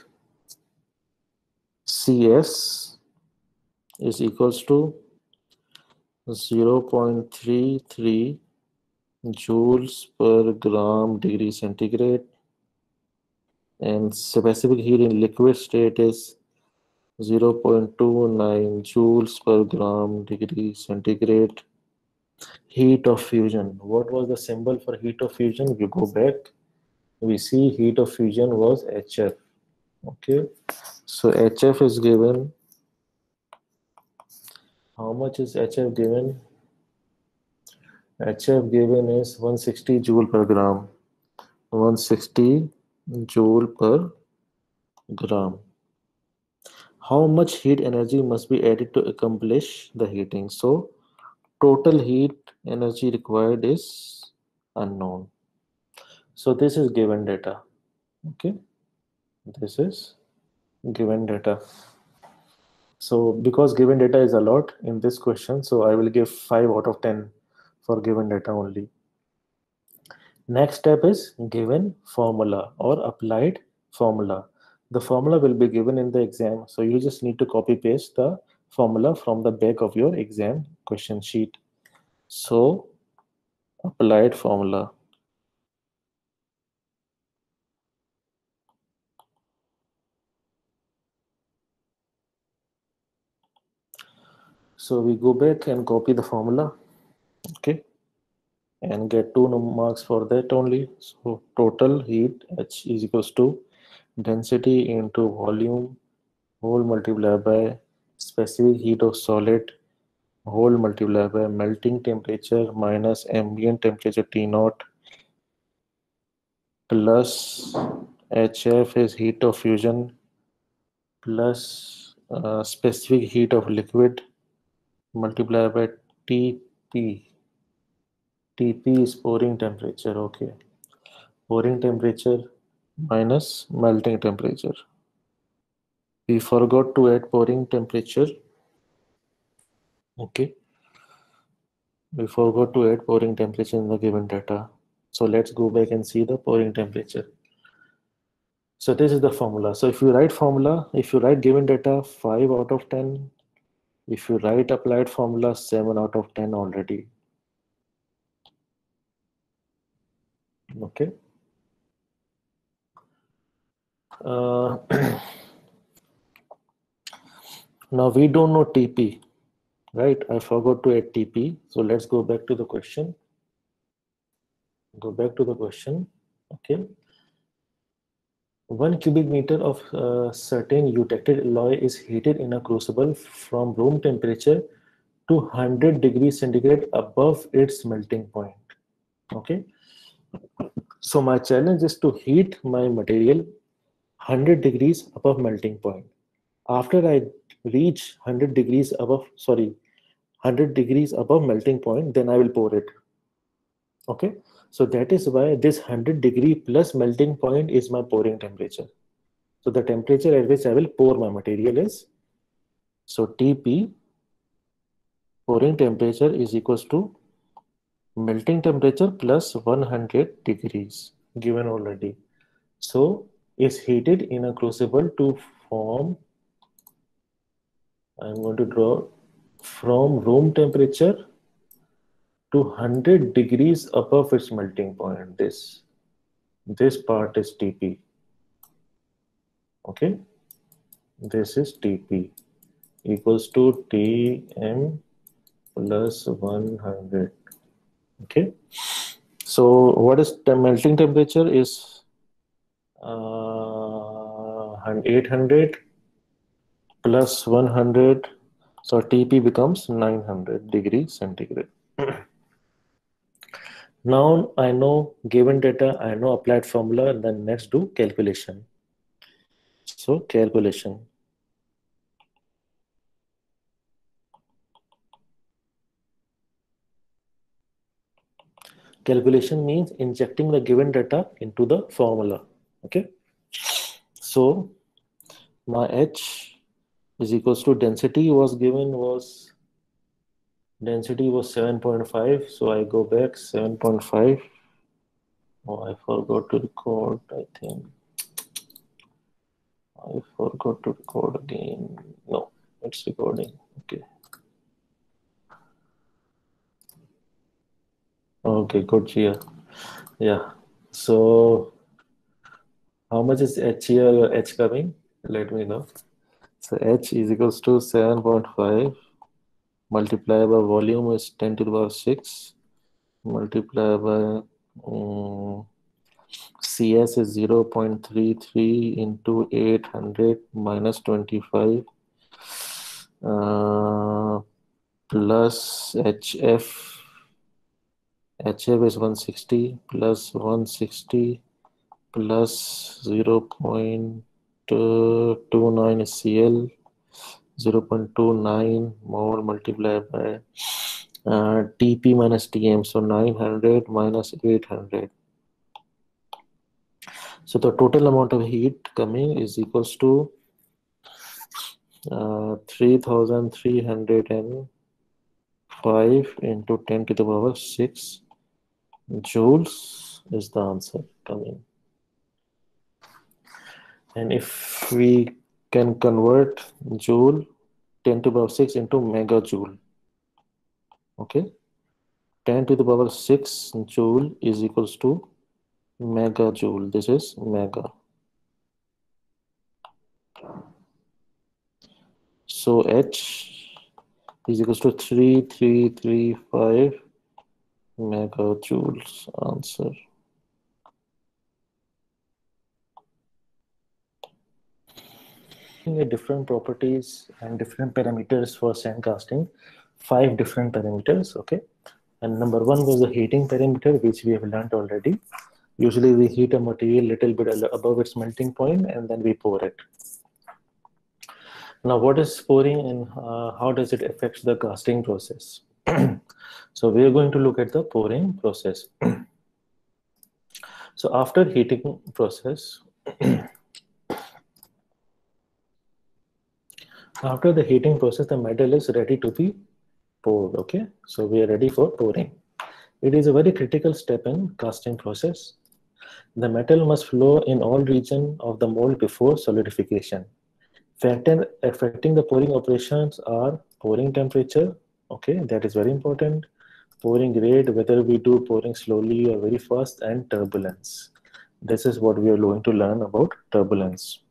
C S is equals to zero point three three joules per gram degree centigrade, and specific heat in liquid state is zero point two nine joules per gram degree centigrade. Heat of fusion. What was the symbol for heat of fusion? You go back. we see heat of fusion was H F. Okay, so H F is given. How much is H F given? H F given is one hundred sixty joule per gram. one hundred sixty joule per gram. How much heat energy must be added to accomplish the heating? So total heat energy required is unknown. So this is given data. Okay, this is given data. So because given data is a lot in this question, so I will give five out of ten for given data only. Next step is given formula or applied formula. The formula will be given in the exam, so you just need to copy paste the formula from the back of your exam question sheet. So applied formula. So we go back and copy the formula, okay, and get two marks for that only. So total heat H is equals to density into volume whole multiplied by specific heat of solid whole multiplied by melting temperature minus ambient temperature T naught plus H F is heat of fusion plus uh, specific heat of liquid multiplied by T P. T P is pouring temperature, okay. Pouring temperature minus melting temperature. We forgot to add pouring temperature. Okay. We forgot to add pouring temperature in the given data. So let's go back and see the pouring temperature. So this is the formula. So if you write formula, if you write given data, five out of ten. If you write applied formula, seven out of ten already. Okay. Uh, now we don't know T P, right? I forgot to add T P. So let's go back to the question. Go back to the question. Okay. One cubic meter of uh, certain eutectic alloy is heated in a crucible from room temperature to one hundred degrees centigrade above its melting point. Okay. So my challenge is to heat my material one hundred degrees above melting point. After I reach one hundred degrees above, sorry, one hundred degrees above melting point, then I will pour it. Okay. So that is why this one hundred degree plus melting point is my pouring temperature. So the temperature at which I will pour my material is, so T P, pouring temperature, is equals to melting temperature plus one hundred degrees, given already. So is heated in a crucible to form, I'm going to draw from room temperature to one hundred degrees above its melting point. This, this part is T P. Okay, this is T P equals to T M plus one hundred. Okay, so what is the melting temperature is uh, eight hundred plus one hundred, so T P becomes nine hundred degrees centigrade. Now I know given data, I know applied formula, and then let's do calculation. So calculation. Calculation means injecting the given data into the formula. Okay. So my H is equals to density was given was density was seven point five. So I go back seven point five. Oh, I forgot to record, I think. I forgot to record again. No, it's recording. Okay. Okay, good here. Yeah. So how much is H here? H coming? Let me know. So H is equals to seven point five multiplied by volume is ten to the power six multiplied by um, C S is zero point three three into eight hundred minus twenty-five uh, plus H F. H F is one sixty plus one sixty plus zero point two nine is C L, zero point two nine mole multiplied by uh, T P minus T M, so nine hundred minus eight hundred. So the total amount of heat coming is equals to uh, three thousand three hundred five into ten to the power six joules is the answer coming. And if we can convert joule ten to the power six into megajoule, okay, ten to the power six joule is equals to megajoule. This is mega. So H is equals to three thousand three hundred thirty-five megajoules. Answer. Different properties and different parameters for sand casting. Five different parameters, okay. And number one was the heating parameter, which we have learned already. Usually we heat a material little bit above its melting point and then we pour it. Now, what is pouring and uh, how does it affect the casting process? So we are going to look at the pouring process. So after heating process, after the heating process, the metal is ready to be poured, okay? So we are ready for pouring. It is a very critical step in casting process. The metal must flow in all regions of the mold before solidification. Factor affecting the pouring operations are pouring temperature, okay, that is very important. Pouring rate, whether we do pouring slowly or very fast, and turbulence. This is what we are going to learn about turbulence.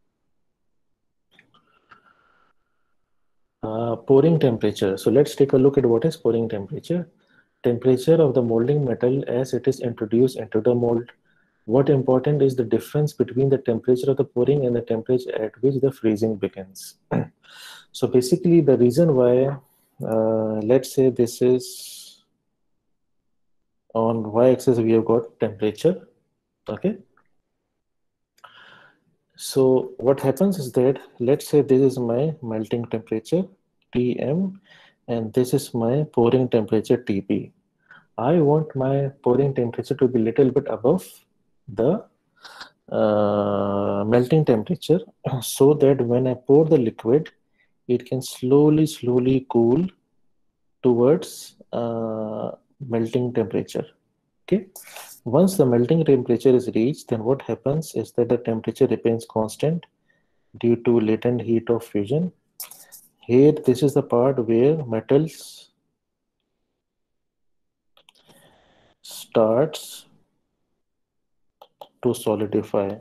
Uh, pouring temperature. So let's take a look at what is pouring temperature. Temperature of the molding metal as it is introduced into the mold. What important is the difference between the temperature of the pouring and the temperature at which the freezing begins. So basically the reason why, uh, let's say this is on y-axis we have got temperature, okay. So what happens is that, let's say this is my melting temperature T M and this is my pouring temperature T P. I want my pouring temperature to be little bit above the uh, melting temperature so that when I pour the liquid, it can slowly, slowly cool towards uh, melting temperature, okay. Once the melting temperature is reached, then what happens is that the temperature remains constant due to latent heat of fusion. Here, this is the part where metals starts to solidify,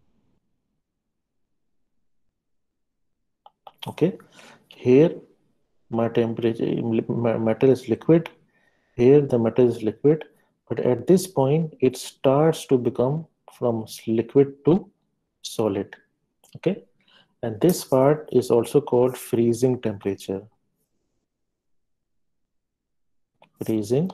okay. Here, my temperature, my metal is liquid. Here, the metal is liquid. But at this point, it starts to become from liquid to solid, okay? And this part is also called freezing temperature. Freezing.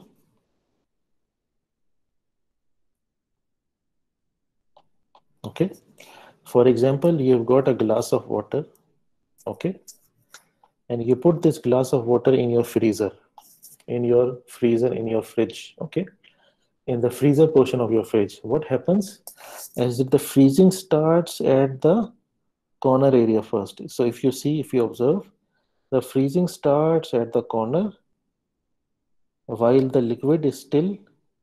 Okay. For example, you've got a glass of water, okay? And you put this glass of water in your freezer, in your freezer, in your fridge, okay? In the freezer portion of your fridge, what happens is that the freezing starts at the corner area first. So if you see, if you observe, the freezing starts at the corner while the liquid is still,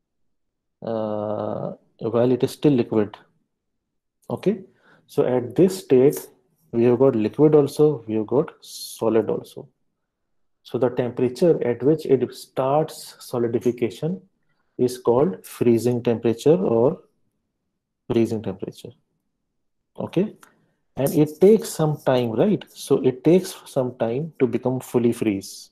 uh, while it is still liquid, okay? So at this state, we have got liquid also, we have got solid also. So the temperature at which it starts solidification is called freezing temperature or freezing temperature, okay. And it takes some time, right? So it takes some time to become fully freeze.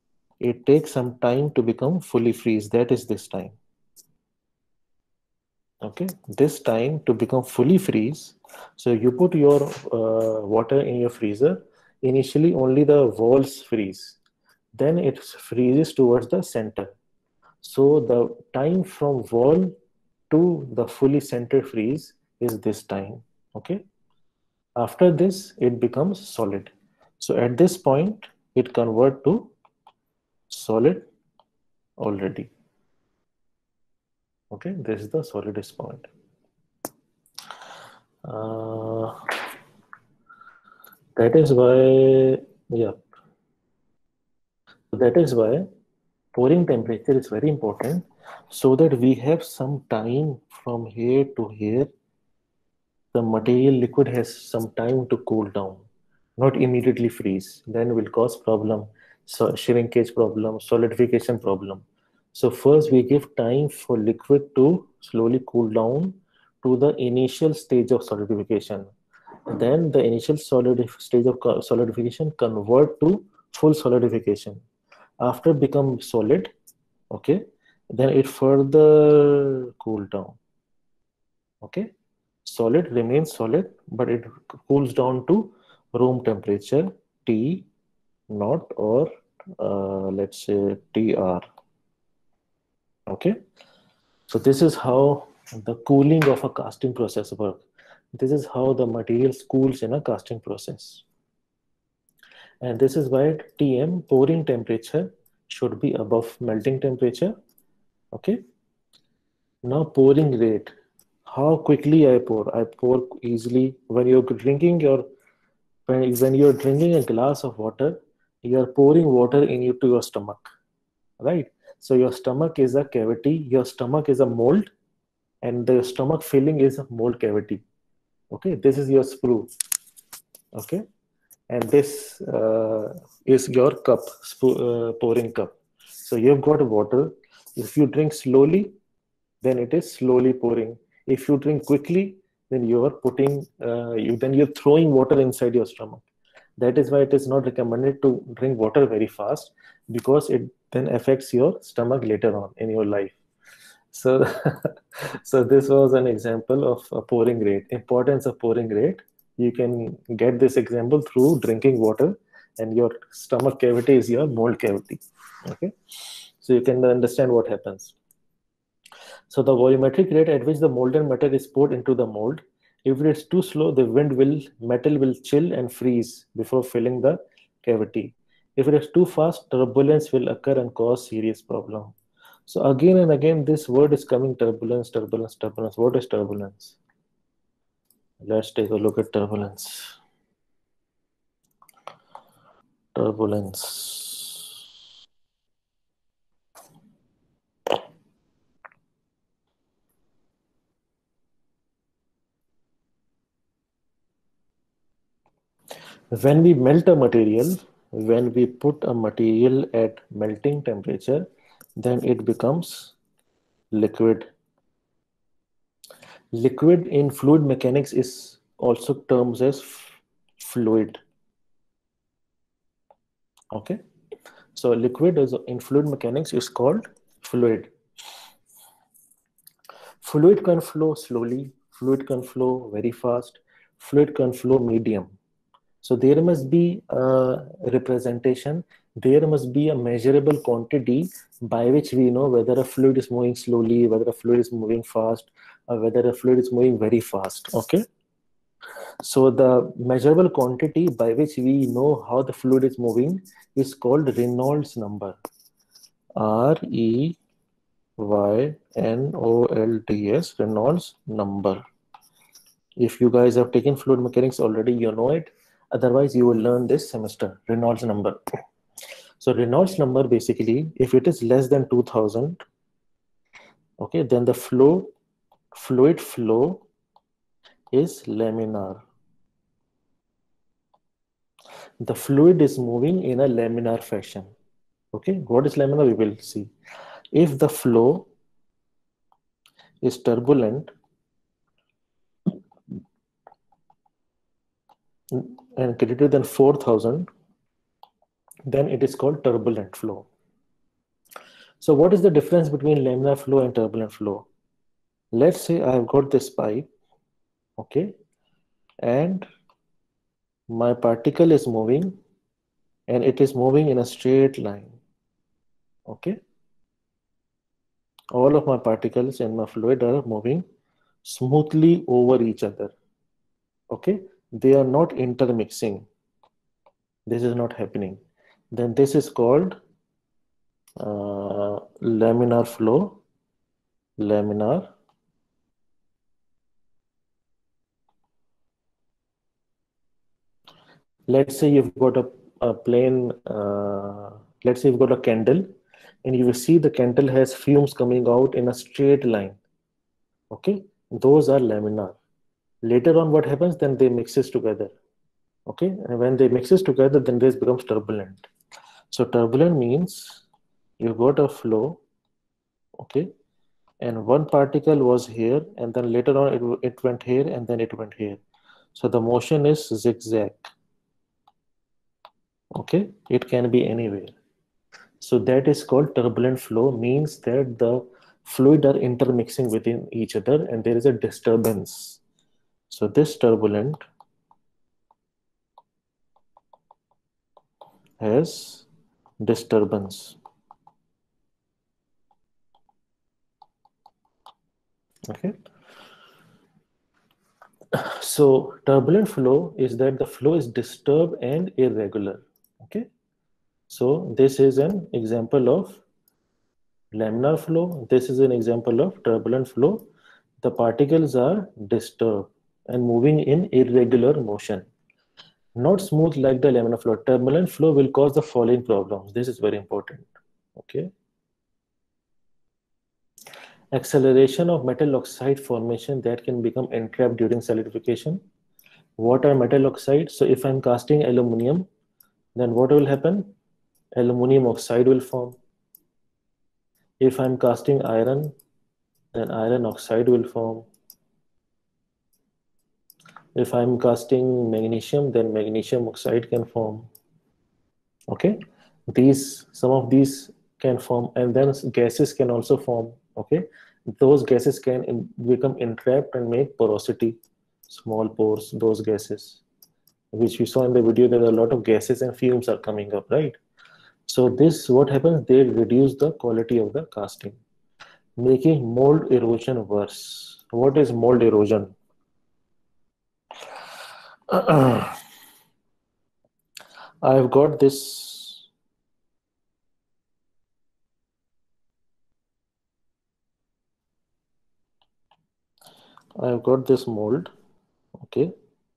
It takes some time to become fully freeze. That is this time. Okay, this time to become fully freeze, so you put your uh, water in your freezer. Initially, only the walls freeze, then it freezes towards the center. So the time from wall to the fully center freeze is this time. Okay. After this, it becomes solid. So at this point, it convert to solid already. Okay, this is the solidest point. Uh, that is why, yeah, that is why pouring temperature is very important, so that we have some time from here to here. The material liquid has some time to cool down, not immediately freeze. Then will cause problem, so shrinkage problem, solidification problem. So first we give time for liquid to slowly cool down to the initial stage of solidification. Then the initial solid stage of solidification convert to full solidification. After become solid, okay, then it further cool down. Okay, solid remains solid, but it cools down to room temperature T naught, or uh, let's say T R. Okay, so this is how the cooling of a casting process works. This is how the material cools in a casting process. And this is why T M, pouring temperature, should be above melting temperature. Okay, now pouring rate. How quickly I pour? I pour easily. When you're drinking your when, when you're drinking a glass of water, you're pouring water into your stomach, right? So your stomach is a cavity, your stomach is a mold, and the stomach filling is a mold cavity. Okay, this is your sprue. Okay, and this uh, is your cup, uh, pouring cup. So you've got water. If you drink slowly, then it is slowly pouring. If you drink quickly, then you are putting, uh, you then you're throwing water inside your stomach. That is why it is not recommended to drink water very fast, because it then affects your stomach later on in your life. So, so this was an example of a pouring rate. Importance of pouring rate. You can get this example through drinking water, and your stomach cavity is your mold cavity. Okay, so you can understand what happens. So the volumetric rate at which the molten metal is poured into the mold, if it is too slow, the wind will metal will chill and freeze before filling the cavity. If it is too fast, turbulence will occur and cause serious problem. So again and again, this word is coming: turbulence, turbulence, turbulence. What is turbulence? Let's take a look at turbulence. Turbulence. When we melt a material, when we put a material at melting temperature, then it becomes liquid. Liquid in fluid mechanics is also termed as fluid. Okay, so liquid is in fluid mechanics is called fluid. Fluid can flow slowly, fluid can flow very fast, fluid can flow medium. So there must be a representation, there must be a measurable quantity by which we know whether a fluid is moving slowly, whether a fluid is moving fast, or whether a fluid is moving very fast. Okay. So the measurable quantity by which we know how the fluid is moving is called Reynolds number. R E Y N O L D S, Reynolds number. If you guys have taken fluid mechanics already, you know it. Otherwise, you will learn this semester, Reynolds number. So Reynolds number, basically, if it is less than two thousand, okay, then the flow, fluid flow is laminar. The fluid is moving in a laminar fashion. Okay, what is laminar? We will see. If the flow is turbulent and greater than four thousand, then it is called turbulent flow. So what is the difference between laminar flow and turbulent flow? Let's say I have got this pipe, okay, and my particle is moving and it is moving in a straight line, okay. All of my particles in my fluid are moving smoothly over each other, okay. They are not intermixing. This is not happening. Then this is called uh, laminar flow. Laminar let's say you've got a, a plain uh, let's say you've got a candle and you will see the candle has fumes coming out in a straight line, okay. Those are laminar. Later on what happens, then they mixes together, okay, and when they mixes together then this becomes turbulent. So turbulent means you've got a flow, okay, and one particle was here and then later on it, it went here and then it went here, so the motion is zigzag, okay. It can be anywhere. So that is called turbulent flow, means that the fluid are intermixing within each other and there is a disturbance. So this turbulent has disturbance, okay. So turbulent flow is that the flow is disturbed and irregular, okay. So this is an example of laminar flow. This is an example of turbulent flow. The particles are disturbed and moving in irregular motion, not smooth like the laminar flow. Turbulent flow will cause the following problems. This is very important, okay. Acceleration of metal oxide formation that can become entrapped during solidification. What are metal oxides? So if I'm casting aluminum, then what will happen? Aluminum oxide will form. If I'm casting iron, then iron oxide will form. If I'm casting magnesium, then magnesium oxide can form, okay. These, some of these can form, and then gases can also form, okay. Those gases can in, become entrapped and make porosity, small pores, those gases which we saw in the video. There are a lot of gases and fumes are coming up, right? So this, what happens, they reduce the quality of the casting, making mold erosion worse. What is mold erosion? I've got this I've got this mold, okay.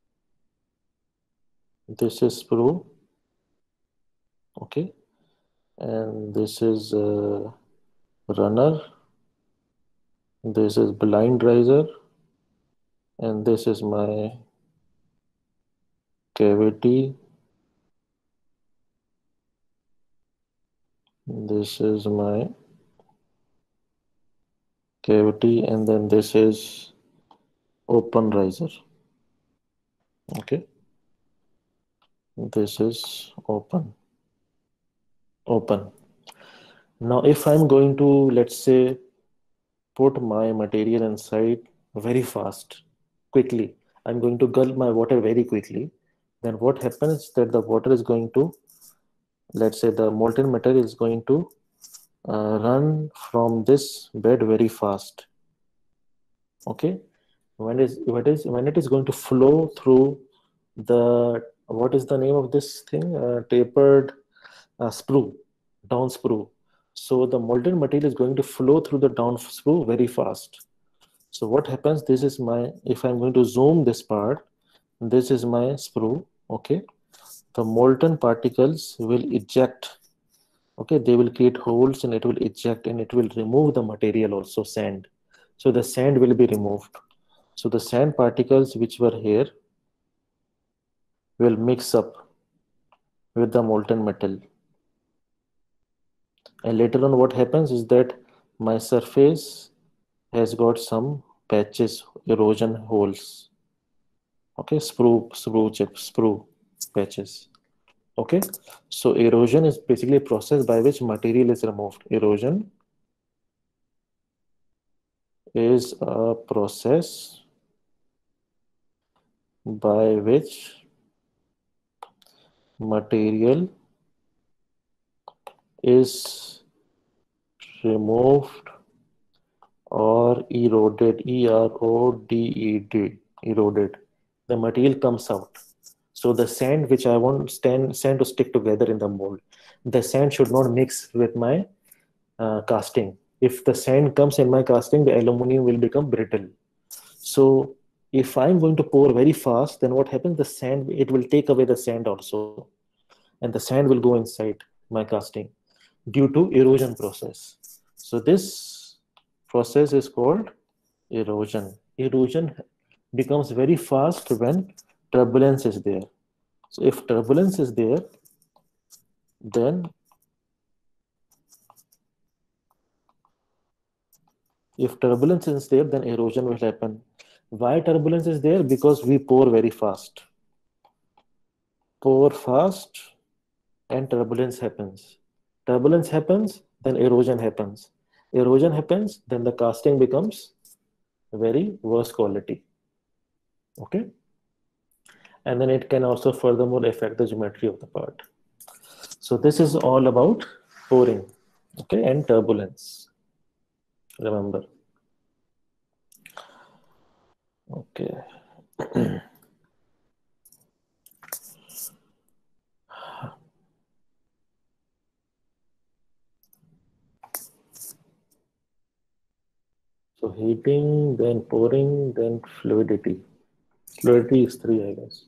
This is sprue, okay, and this is uh, runner, this is blind riser, and this is my cavity, this is my cavity, and then this is open riser, okay. This is open open Now if I'm going to, let's say, put my material inside very fast, quickly, I'm going to gulp my water very quickly, then what happens that the water is going to, let's say the molten metal is going to uh, run from this bed very fast, okay. When is what is when it is going to flow through the, what is the name of this thing, uh, tapered uh, sprue, down sprue. So the molten material is going to flow through the down sprue very fast. So what happens, this is my, if I'm going to zoom this part, this is my sprue, okay. The molten particles will eject, okay. They will create holes and it will eject and it will remove the material also, sand. So the sand will be removed. So the sand particles which were here will mix up with the molten metal. And later on what happens is that my surface has got some patches, erosion holes, okay, sprue, sprue chips, sprue patches, okay. So erosion is basically a process by which material is removed. Erosion is a process by which material is removed or eroded, E R O D E D, eroded. The material comes out. So the sand which I want stand, sand to stick together in the mold, the sand should not mix with my uh, casting. If the sand comes in my casting, the aluminum will become brittle. So if I'm going to pour very fast, then what happens? The sand, it will take away the sand also, and the sand will go inside my casting due to erosion process. So this process is called erosion. Erosion becomes very fast when turbulence is there. So if turbulence is there, then if turbulence is there, then erosion will happen. Why turbulence is there? Because we pour very fast. Pour fast and turbulence happens. Turbulence happens, then erosion happens. Erosion happens, then the casting becomes very worse quality. Okay? And then it can also furthermore affect the geometry of the part. So this is all about pouring, okay, and turbulence. Remember. Okay. So heating, then pouring, then fluidity. Fluidity is three, I guess.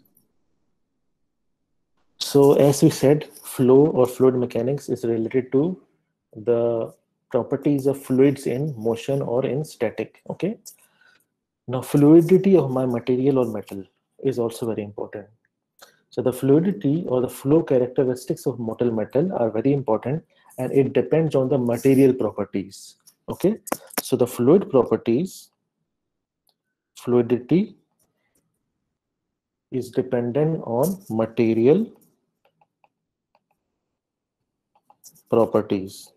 So as we said, flow or fluid mechanics is related to the properties of fluids in motion or in static. Okay. Now fluidity of my material or metal is also very important. So the fluidity or the flow characteristics of molten metal are very important, and it depends on the material properties. Okay. So the fluid properties, fluidity is dependent on material properties,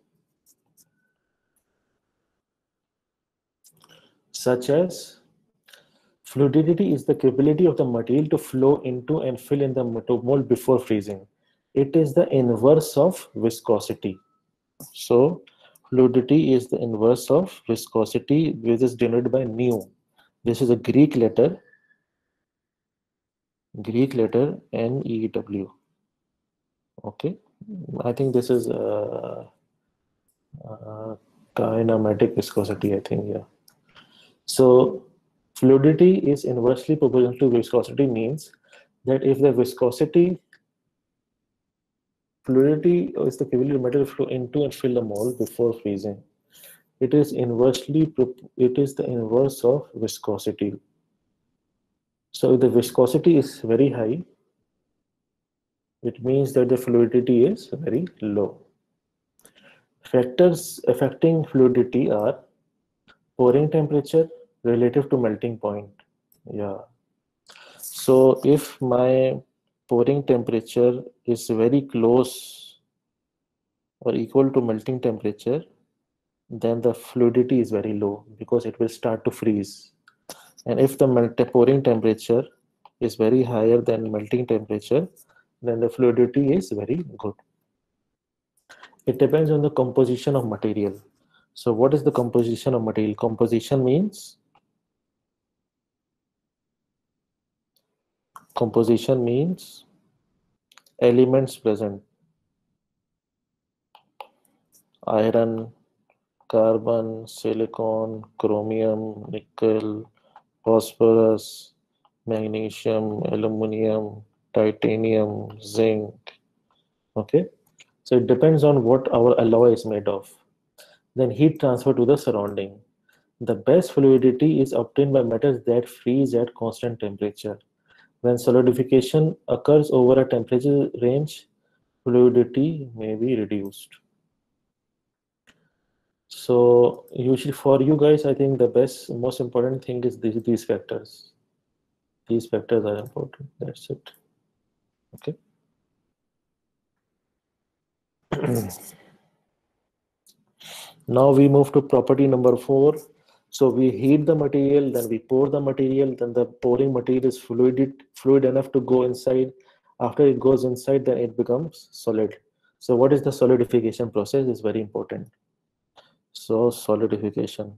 such as fluidity is the capability of the material to flow into and fill in the mold before freezing. It is the inverse of viscosity. So fluidity is the inverse of viscosity, which is denoted by nu. This is a Greek letter, Greek letter N E W. Okay, I think this is uh, uh, kinematic viscosity, I think, yeah. So fluidity is inversely proportional to viscosity, means that if the viscosity, fluidity is the capability of material to flow into and fill the mold before freezing. It is inversely, it is the inverse of viscosity. So if the viscosity is very high, it means that the fluidity is very low. Factors affecting fluidity are pouring temperature relative to melting point. Yeah. So if my pouring temperature is very close or equal to melting temperature, then the fluidity is very low because it will start to freeze. And if the melt pouring temperature is very higher than melting temperature, then the fluidity is very good. It depends on the composition of material. So what is the composition of material? Composition means composition means elements present. Iron, carbon, silicon, chromium, nickel, phosphorus, magnesium, aluminum, titanium, zinc. Okay, so it depends on what our alloy is made of. Then heat transfer to the surrounding. The best fluidity is obtained by metals that freeze at constant temperature. When solidification occurs over a temperature range, fluidity may be reduced. So usually for you guys, I think the best, most important thing is these, these factors. These factors are important. That's it. Okay. Now we move to property number four. So we heat the material, then we pour the material, then the pouring material is fluid, fluid enough to go inside. After it goes inside, then it becomes solid. So what is the solidification process is very important. So solidification.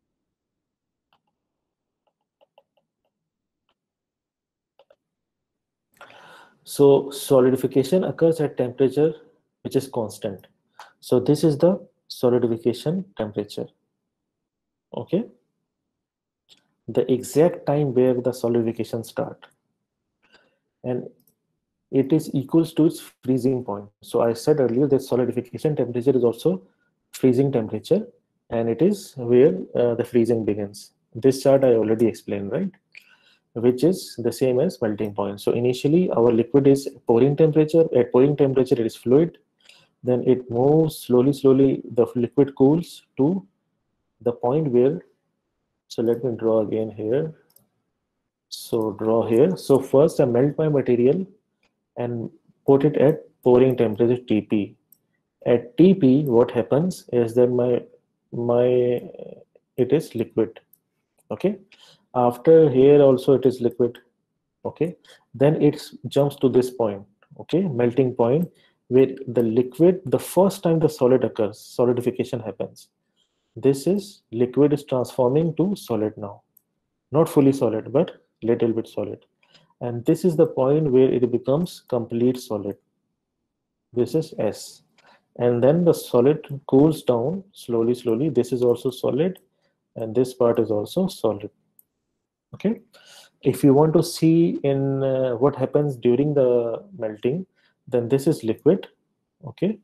So solidification occurs at temperature which is constant. So this is the solidification temperature. Okay. The exact time where the solidification start. And it is equals to its freezing point. So I said earlier that solidification temperature is also freezing temperature, and it is where uh, the freezing begins. This chart I already explained, right? Which is the same as melting point. So initially our liquid is pouring temperature. At pouring temperature it is fluid. Then it moves slowly, slowly, the liquid cools to the point where, so let me draw again here. So draw here. So first I melt my material and put it at pouring temperature T P. At T P, what happens is that my my it is liquid. Okay. After here also it is liquid. Okay. Then it jumps to this point. Okay, melting point, where the liquid, the first time the solid occurs, solidification happens. This is liquid is transforming to solid now. Not fully solid, but little bit solid. And this is the point where it becomes complete solid. This is S. And then the solid cools down slowly, slowly. This is also solid, and this part is also solid. Okay. If you want to see in uh, what happens during the melting, then this is liquid. Okay.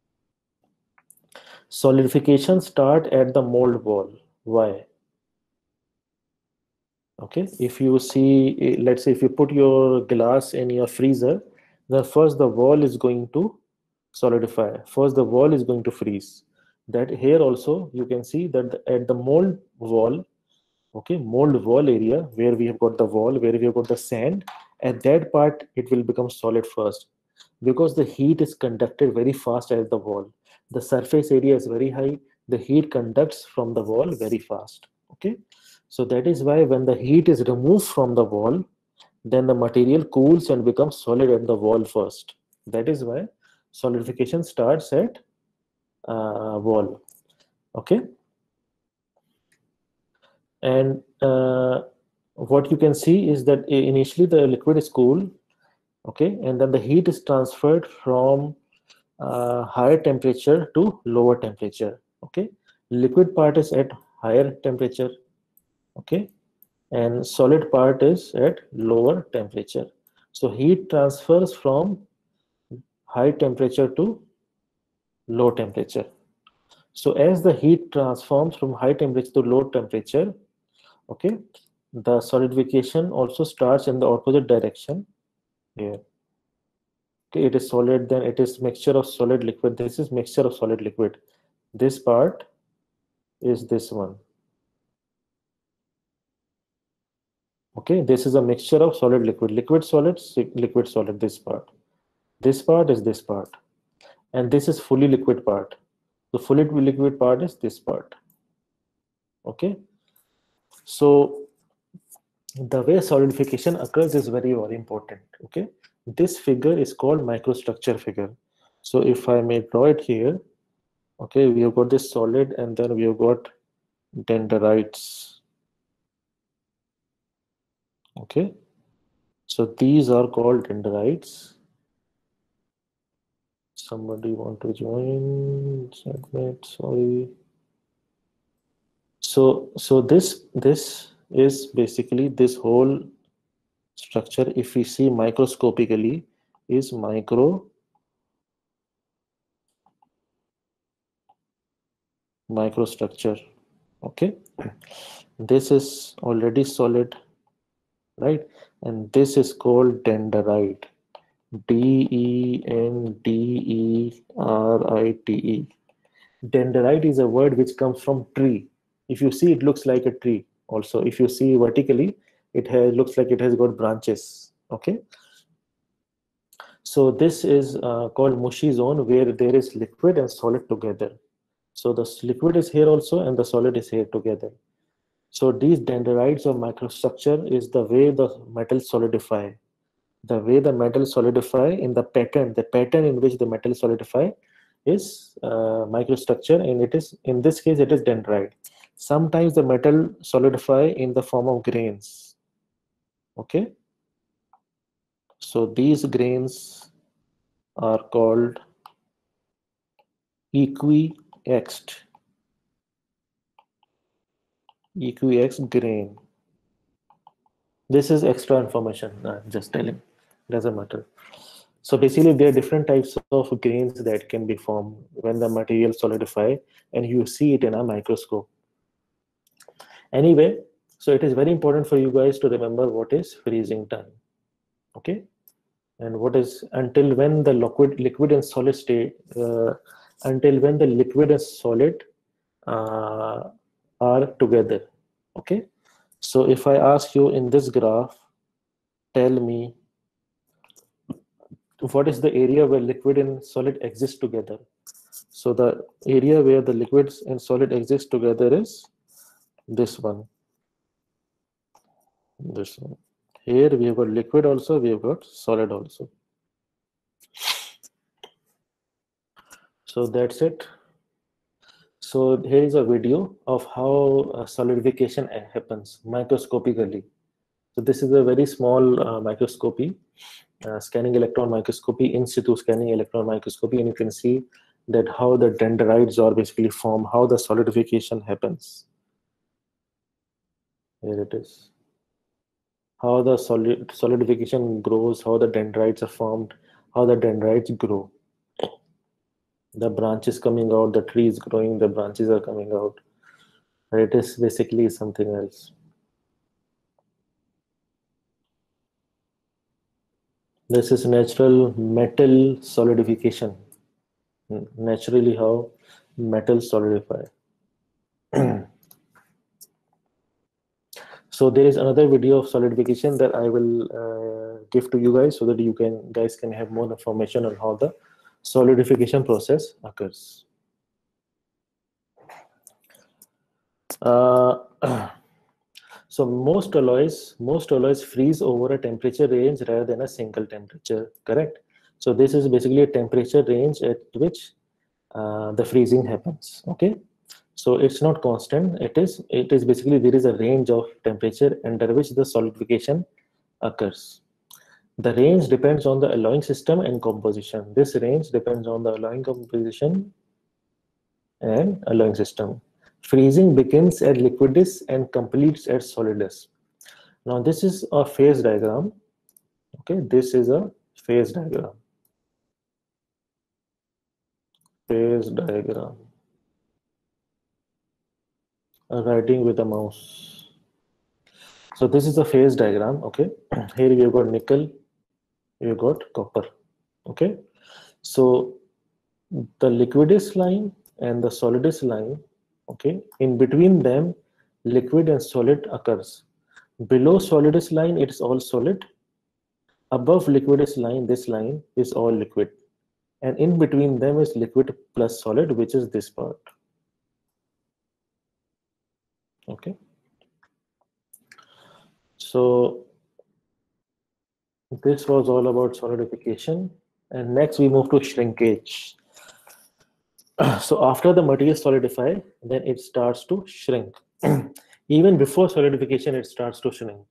Solidification start at the mold wall. Why? Okay, if you see, let's say if you put your glass in your freezer, then first the wall is going to solidify. First the wall is going to freeze. That here also you can see that at the mold wall, okay, mold wall area where we have got the wall, where we have got the sand, at that part it will become solid first, because the heat is conducted very fast at the wall. The surface area is very high, the heat conducts from the wall very fast. Okay, so that is why when the heat is removed from the wall, then the material cools and becomes solid at the wall first. That is why solidification starts at uh, wall. Okay, and uh, what you can see is that initially the liquid is cool. Okay, and then the heat is transferred from uh, higher temperature to lower temperature. Okay, liquid part is at higher temperature. Okay, and solid part is at lower temperature. So heat transfers from high temperature to low temperature. So as the heat transforms from high temperature to low temperature, okay, the solidification also starts in the opposite direction here. Okay, it is solid, then it is mixture of solid liquid. This is mixture of solid liquid. This part is this one. Okay, this is a mixture of solid liquid, liquid solid, liquid solid, this part. This part is this part. And this is fully liquid part. The fully liquid part is this part. Okay, so the way solidification occurs is very, very important. Okay, this figure is called microstructure figure. So if I may draw it here, okay, we have got this solid, and then we have got dendrites. Okay, so these are called dendrites. Somebody want to join? Submit, sorry. So so this this is basically this whole structure, if we see microscopically, is micro microstructure. Okay, this is already solid, right? And this is called dendrite. D E N D E R I T E. Dendrite is a word which comes from tree. If you see, it looks like a tree. Also, if you see vertically, it has looks like it has got branches. Okay, so this is uh, called mushy zone, where there is liquid and solid together. So the liquid is here also, and the solid is here together. So these dendrites of microstructure is the way the metal solidify. The way the metal solidify in the pattern, the pattern in which the metal solidify is uh, microstructure, and it is, in this case, it is dendrite. Sometimes the metal solidify in the form of grains. Okay. So these grains are called equiaxed, equiaxed grain. This is extra information, I'm just telling, doesn't matter. So basically there are different types of grains that can be formed when the material solidify and you see it in a microscope. Anyway, so it is very important for you guys to remember what is freezing time. Okay. And what is until when the liquid liquid and solid state uh, until when the liquid and solid uh, are together. Okay. So if I ask you in this graph, tell me what is the area where liquid and solid exist together. So the area where the liquids and solid exist together is this one. This one. Here we have got liquid also, we have got solid also. So that's it. So here is a video of how uh, solidification happens microscopically. So this is a very small uh, microscopy, uh, scanning electron microscopy, in situ scanning electron microscopy, and you can see that how the dendrites are basically formed, how the solidification happens. Here it is. How the solid solidification grows, how the dendrites are formed, how the dendrites grow. The branches coming out, the tree is growing, the branches are coming out. It is basically something else. This is natural metal solidification. Naturally, how metal solidify. So there is another video of solidification that I will uh, give to you guys so that you can guys can have more information on how the solidification process occurs. Uh, so most alloys, most alloys freeze over a temperature range rather than a single temperature, correct? So this is basically a temperature range at which uh, the freezing happens. Okay, so it's not constant. It is it is basically there is a range of temperature under which the solidification occurs. The range depends on the alloying system and composition. This range depends on the alloying composition and alloying system. Freezing begins at liquidus and completes at solidus. Now this is a phase diagram. Okay, this is a phase diagram. Phase diagram. Writing with a mouse. So this is a phase diagram. Okay, here we have got nickel, we have got copper. Okay, so the liquidus line and the solidus line, okay, in between them liquid and solid occurs. Below solidus line it is all solid. Above liquidus line, this line is all liquid, and in between them is liquid plus solid, which is this part. Okay, so this was all about solidification, and next we move to shrinkage. So after the material solidify, then it starts to shrink. Even before solidification, it starts to shrink.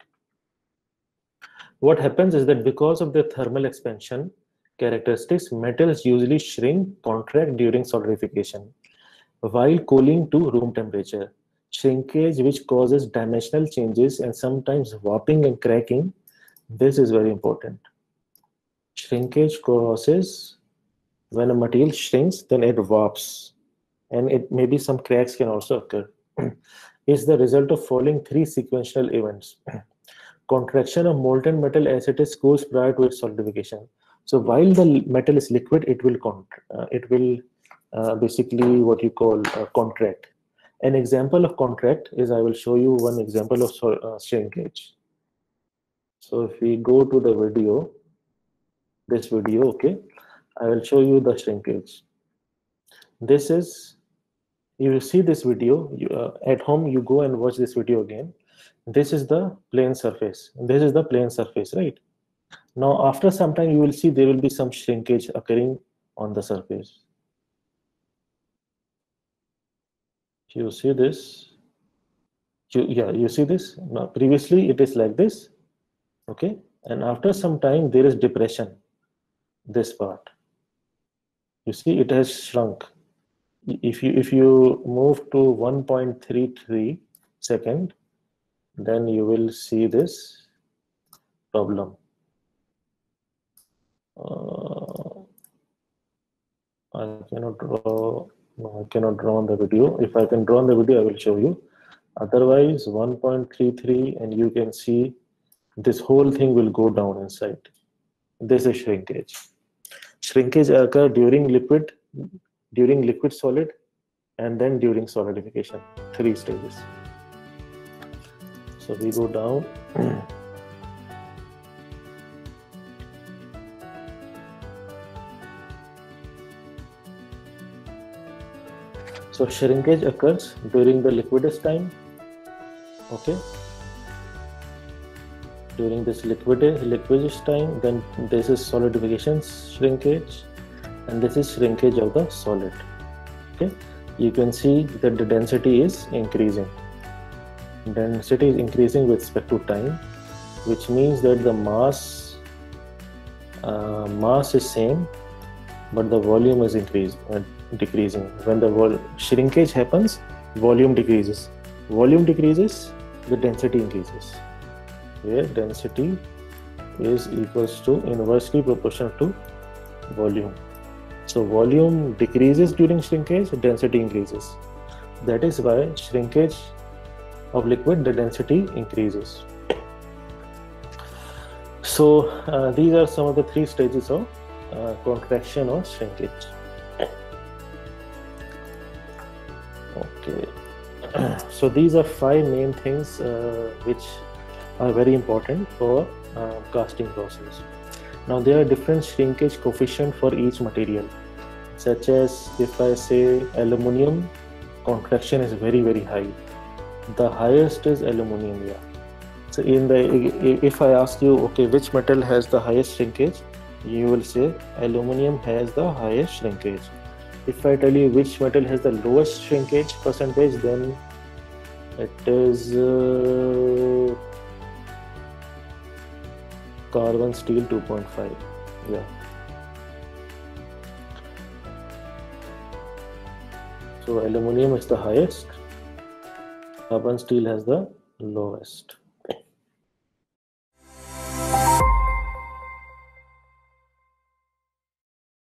What happens is that because of the thermal expansion characteristics, metals usually shrink, contract during solidification, while cooling to room temperature. Shrinkage, which causes dimensional changes and sometimes warping and cracking, this is very important. Shrinkage causes, when a material shrinks, then it warps, and it maybe some cracks can also occur. Is the result of following three sequential events. Contraction of molten metal as it is cools prior to its solidification. So while the metal is liquid, it will con uh, it will uh, basically what you call uh, contract. An example of contract is, I will show you one example of uh, shrinkage. So if we go to the video, this video, okay, I will show you the shrinkage. This is You will see this video you, uh, at home. You go and watch this video again. This is the plane surface. This is the plane surface, right? Now, after some time, you will see there will be some shrinkage occurring on the surface. You see this? You, yeah, you see this? Now, previously, it is like this, okay? And after some time, there is depression, this part. You see, it has shrunk. If you if you move to one point three three second, then you will see this problem. Uh, I cannot draw. No, I cannot draw on the video. If I can draw on the video, I will show you. Otherwise, one point three three, and you can see this whole thing will go down inside. This is shrinkage. Shrinkage occur during liquid, during liquid solid, and then during solidification. Three stages. So we go down. So shrinkage occurs during the liquidus time, okay? During this liquid liquidus time, then this is solidification shrinkage, and this is shrinkage of the solid, okay? You can see that the density is increasing. Density is increasing with respect to time, which means that the mass uh, mass is same, but the volume is increased. Uh, decreasing. When the vol shrinkage happens, volume decreases. Volume decreases, the density increases. Where density is equals to inversely proportional to volume. So volume decreases during shrinkage, density increases. That is why shrinkage of liquid, the density increases. So uh, these are some of the three stages of uh, contraction or shrinkage. Okay, so these are five main things uh, which are very important for uh, casting process. Now there are different shrinkage coefficient for each material, such as if I say aluminium, contraction is very very high. The highest is aluminium. Yeah. So in the if I ask you, okay, which metal has the highest shrinkage, you will say aluminium has the highest shrinkage. If I tell you which metal has the lowest shrinkage percentage, then it is uh, carbon steel two point five. Yeah. So aluminium is the highest, carbon steel has the lowest.